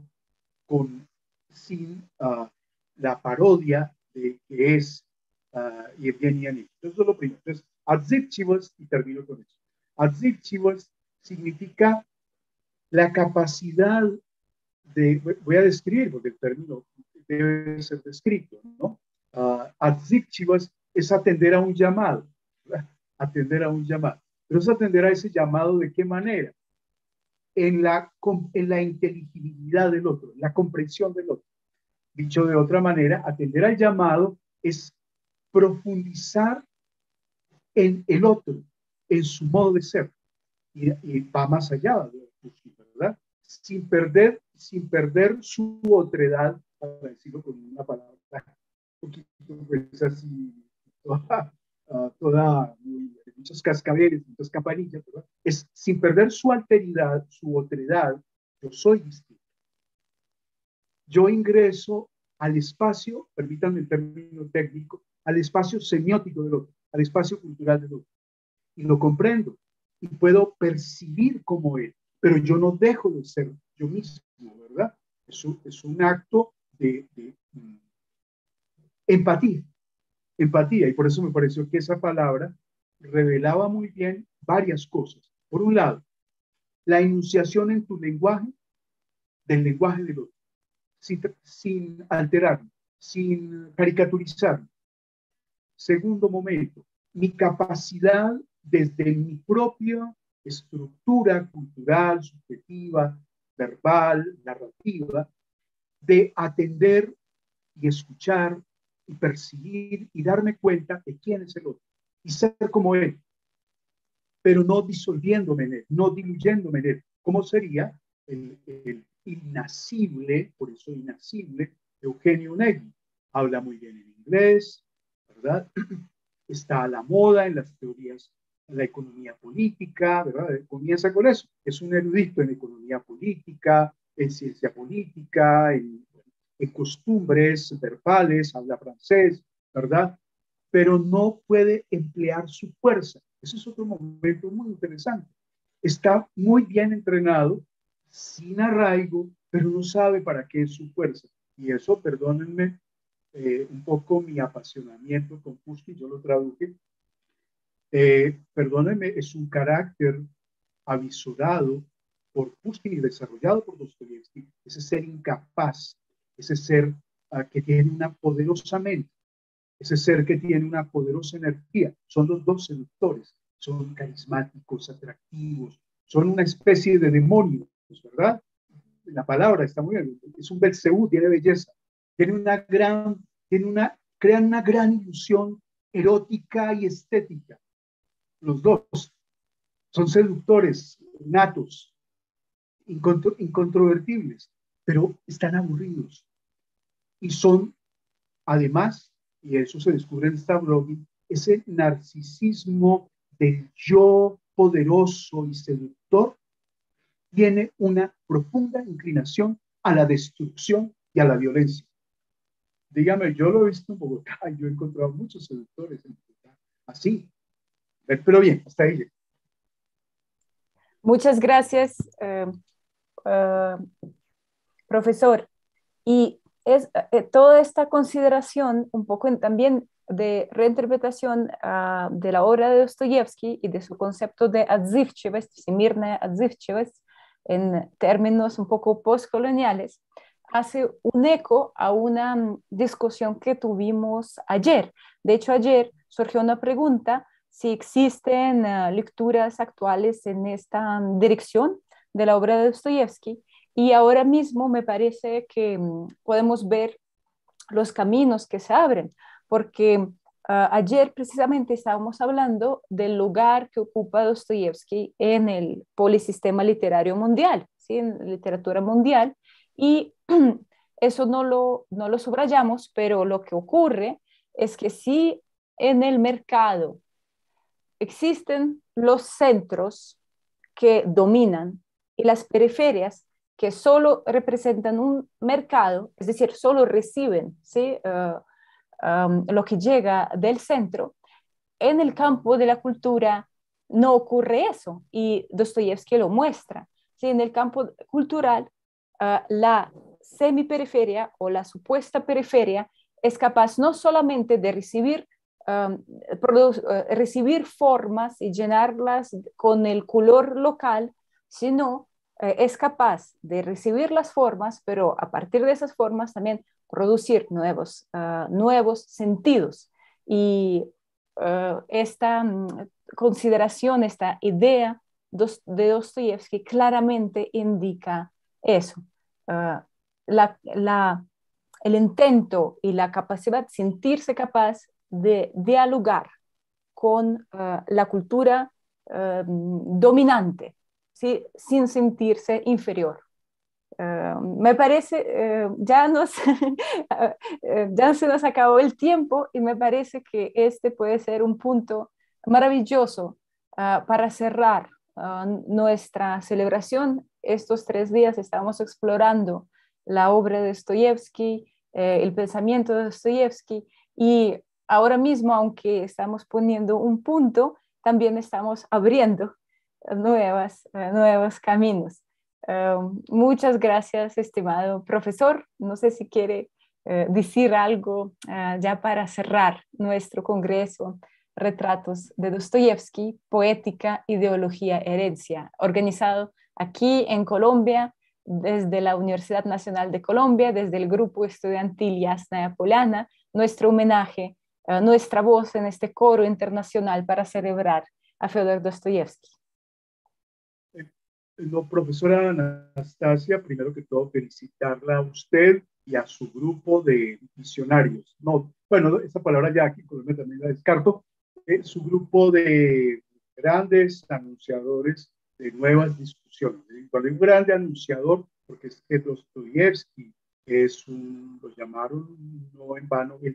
sin la parodia de que es Yevgeny Onegin. Eso es lo primero. Entonces, Отзывчивость, y termino con eso. Отзывчивость significa la capacidad voy a describir, porque el término debe ser descrito, ¿no? Отзывчивость es atender a un llamado, ¿verdad? Atender a un llamado. Pero es atender a ese llamado ¿de qué manera? En la inteligibilidad del otro, en la comprensión del otro. Dicho de otra manera, atender al llamado es profundizar en el otro, en su modo de ser, y va más allá de ¿verdad? Sin perder su otredad, para decirlo con una palabra un poquito pues, así, toda muy muchas cascabeles, muchas campanillas, ¿verdad? Es sin perder su alteridad, su otredad, yo soy distinto. Yo ingreso al espacio, permítanme el término técnico, al espacio semiótico del otro, al espacio cultural del otro, y lo comprendo, y puedo percibir como él, pero yo no dejo de ser yo mismo, ¿verdad? Es un acto de empatía, empatía, y por eso me pareció que esa palabra revelaba muy bien varias cosas. Por un lado, la enunciación en tu lenguaje del lenguaje del otro, sin alterarlo, sin caricaturizarlo. Segundo momento, mi capacidad desde mi propia estructura cultural, subjetiva, verbal, narrativa, de atender y escuchar y percibir y darme cuenta de quién es el otro y ser como él, pero no disolviéndome en él, no diluyéndome en él. ¿Cómo sería el innacible, por eso innacible, Eugenio Negri? Habla muy bien en inglés, ¿verdad? Está a la moda en las teorías de la economía política, ¿verdad? Comienza con eso. Es un erudito en economía política, en ciencia política, en costumbres verbales, habla francés, ¿verdad? Pero no puede emplear su fuerza. Ese es otro momento muy interesante. Está muy bien entrenado, sin arraigo, pero no sabe para qué es su fuerza. Y eso, perdónenme, un poco mi apasionamiento con Pushkin, yo lo traduje. Perdónenme, es un carácter avisorado por Pushkin y desarrollado por Dostoyevsky, ese ser incapaz, ese ser que tiene una poderosa mente, ese ser que tiene una poderosa energía. Son los dos seductores, son carismáticos, atractivos, son una especie de demonios, ¿verdad? La palabra está muy bien, es un Belcebú, tiene belleza, tiene crean una gran ilusión erótica y estética. Los dos son seductores natos, incontrovertibles, pero están aburridos y son además, y eso se descubre en Stavrovin, ese narcisismo del yo poderoso y seductor tiene una profunda inclinación a la destrucción y a la violencia. Dígame, yo lo he visto en Bogotá, yo he encontrado muchos seductores en Bogotá, así, pero bien, hasta ahí. Muchas gracias, profesor. Y es toda esta consideración un poco también de reinterpretación de la obra de Dostoyevsky y de su concepto de отзывчивость, всемирная отзывчивость, en términos un poco postcoloniales, hace un eco a una discusión que tuvimos ayer. De hecho, ayer surgió una pregunta si existen lecturas actuales en esta dirección de la obra de Dostoyevsky. Y ahora mismo me parece que podemos ver los caminos que se abren, porque ayer precisamente estábamos hablando del lugar que ocupa Dostoyevsky en el polisistema literario mundial, ¿sí? En la literatura mundial, y eso no lo subrayamos, pero lo que ocurre es que si en el mercado existen los centros que dominan y las periferias que solo representan un mercado, es decir, solo reciben, ¿sí? Lo que llega del centro. En el campo de la cultura no ocurre eso y Dostoyevsky lo muestra. ¿Sí? En el campo cultural, la semiperiferia o la supuesta periferia es capaz no solamente de recibir formas y llenarlas con el color local, sino es capaz de recibir las formas, pero a partir de esas formas también producir nuevos sentidos. Y esta consideración, esta idea de Dostoyevsky claramente indica eso. Uh, la, la, el intento y la capacidad, sentirse capaz de dialogar con la cultura dominante, ¿sí? Sin sentirse inferior. Me parece, ya se nos acabó el tiempo y me parece que este puede ser un punto maravilloso para cerrar nuestra celebración. Estos 3 días estamos explorando la obra de Dostoyevsky, el pensamiento de Dostoyevsky, y ahora mismo, aunque estamos poniendo un punto, también estamos abriendo nuevos caminos. Muchas gracias, estimado profesor. No sé si quiere decir algo ya para cerrar nuestro congreso Retratos de Dostoyevsky, Poética, Ideología, Herencia, organizado aquí en Colombia, desde la Universidad Nacional de Colombia, desde el grupo estudiantil Yasnaya Polana, nuestro homenaje, nuestra voz en este coro internacional para celebrar a Fyodor Dostoyevsky. No, profesora Anastasia, primero que todo felicitarla a usted y a su grupo de visionarios. No, bueno, esa palabra ya aquí en Colombia también la descarto. Su grupo de grandes anunciadores de nuevas discusiones. Cuando hay un grande anunciador, porque es que Dostoyevsky es lo llamaron no en vano el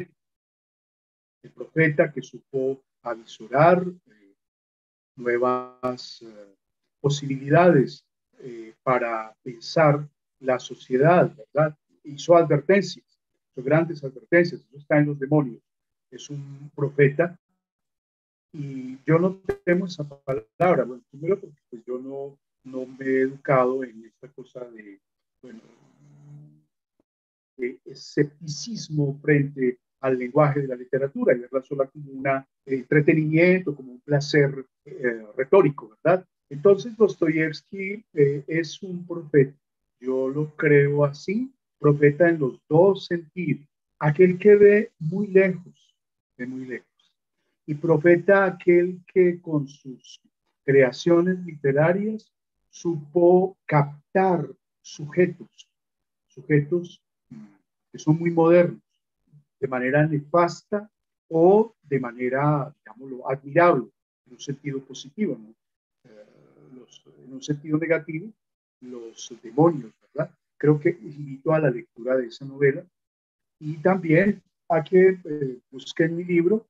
profeta que supo avisorar nuevas posibilidades para pensar la sociedad, ¿verdad? Hizo advertencias, hizo grandes advertencias, eso está en los demonios. Es un profeta y yo no temo esa palabra, bueno, primero porque pues, yo no me he educado en esta cosa de, bueno, de escepticismo frente al lenguaje de la literatura y verla sola como un entretenimiento, como un placer retórico, ¿verdad? Entonces, Dostoyevsky es un profeta, yo lo creo así, profeta en los dos sentidos, aquel que ve muy lejos, y profeta aquel que con sus creaciones literarias supo captar sujetos que son muy modernos, de manera nefasta o de manera, digámoslo, admirable, en un sentido positivo, ¿no? En un sentido negativo, los demonios, ¿verdad? Creo que invito a la lectura de esa novela y también a que busquen mi libro,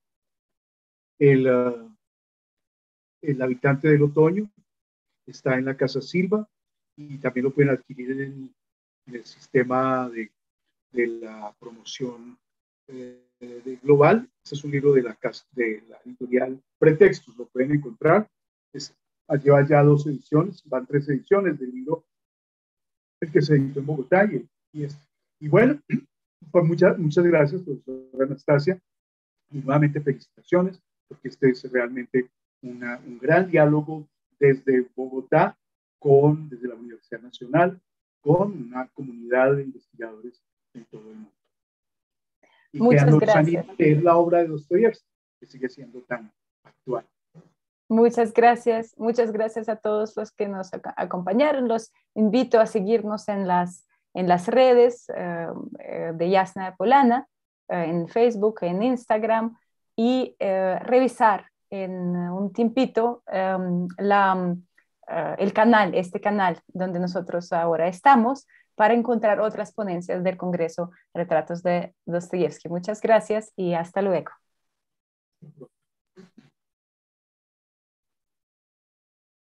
el habitante del otoño, está en la Casa Silva y también lo pueden adquirir en el sistema de la promoción global. Este es un libro de la editorial Pretextos, lo pueden encontrar. Lleva ya 2 ediciones, van 3 ediciones del libro, el que se editó en Bogotá y bueno, pues muchas gracias, profesora Anastasia, y nuevamente felicitaciones, porque este es realmente un gran diálogo desde Bogotá, desde la Universidad Nacional, con una comunidad de investigadores en todo el mundo. Y Muchas que nos gracias. anime es la obra de Dostoyevsky, que sigue siendo tan actual. Muchas gracias a todos los que nos acompañaron. Los invito a seguirnos en las redes de Yasnaya Polana, en Facebook, en Instagram, y revisar en un tiempito este canal donde nosotros ahora estamos, para encontrar otras ponencias del Congreso Retratos de Dostoyevsky. Muchas gracias y hasta luego.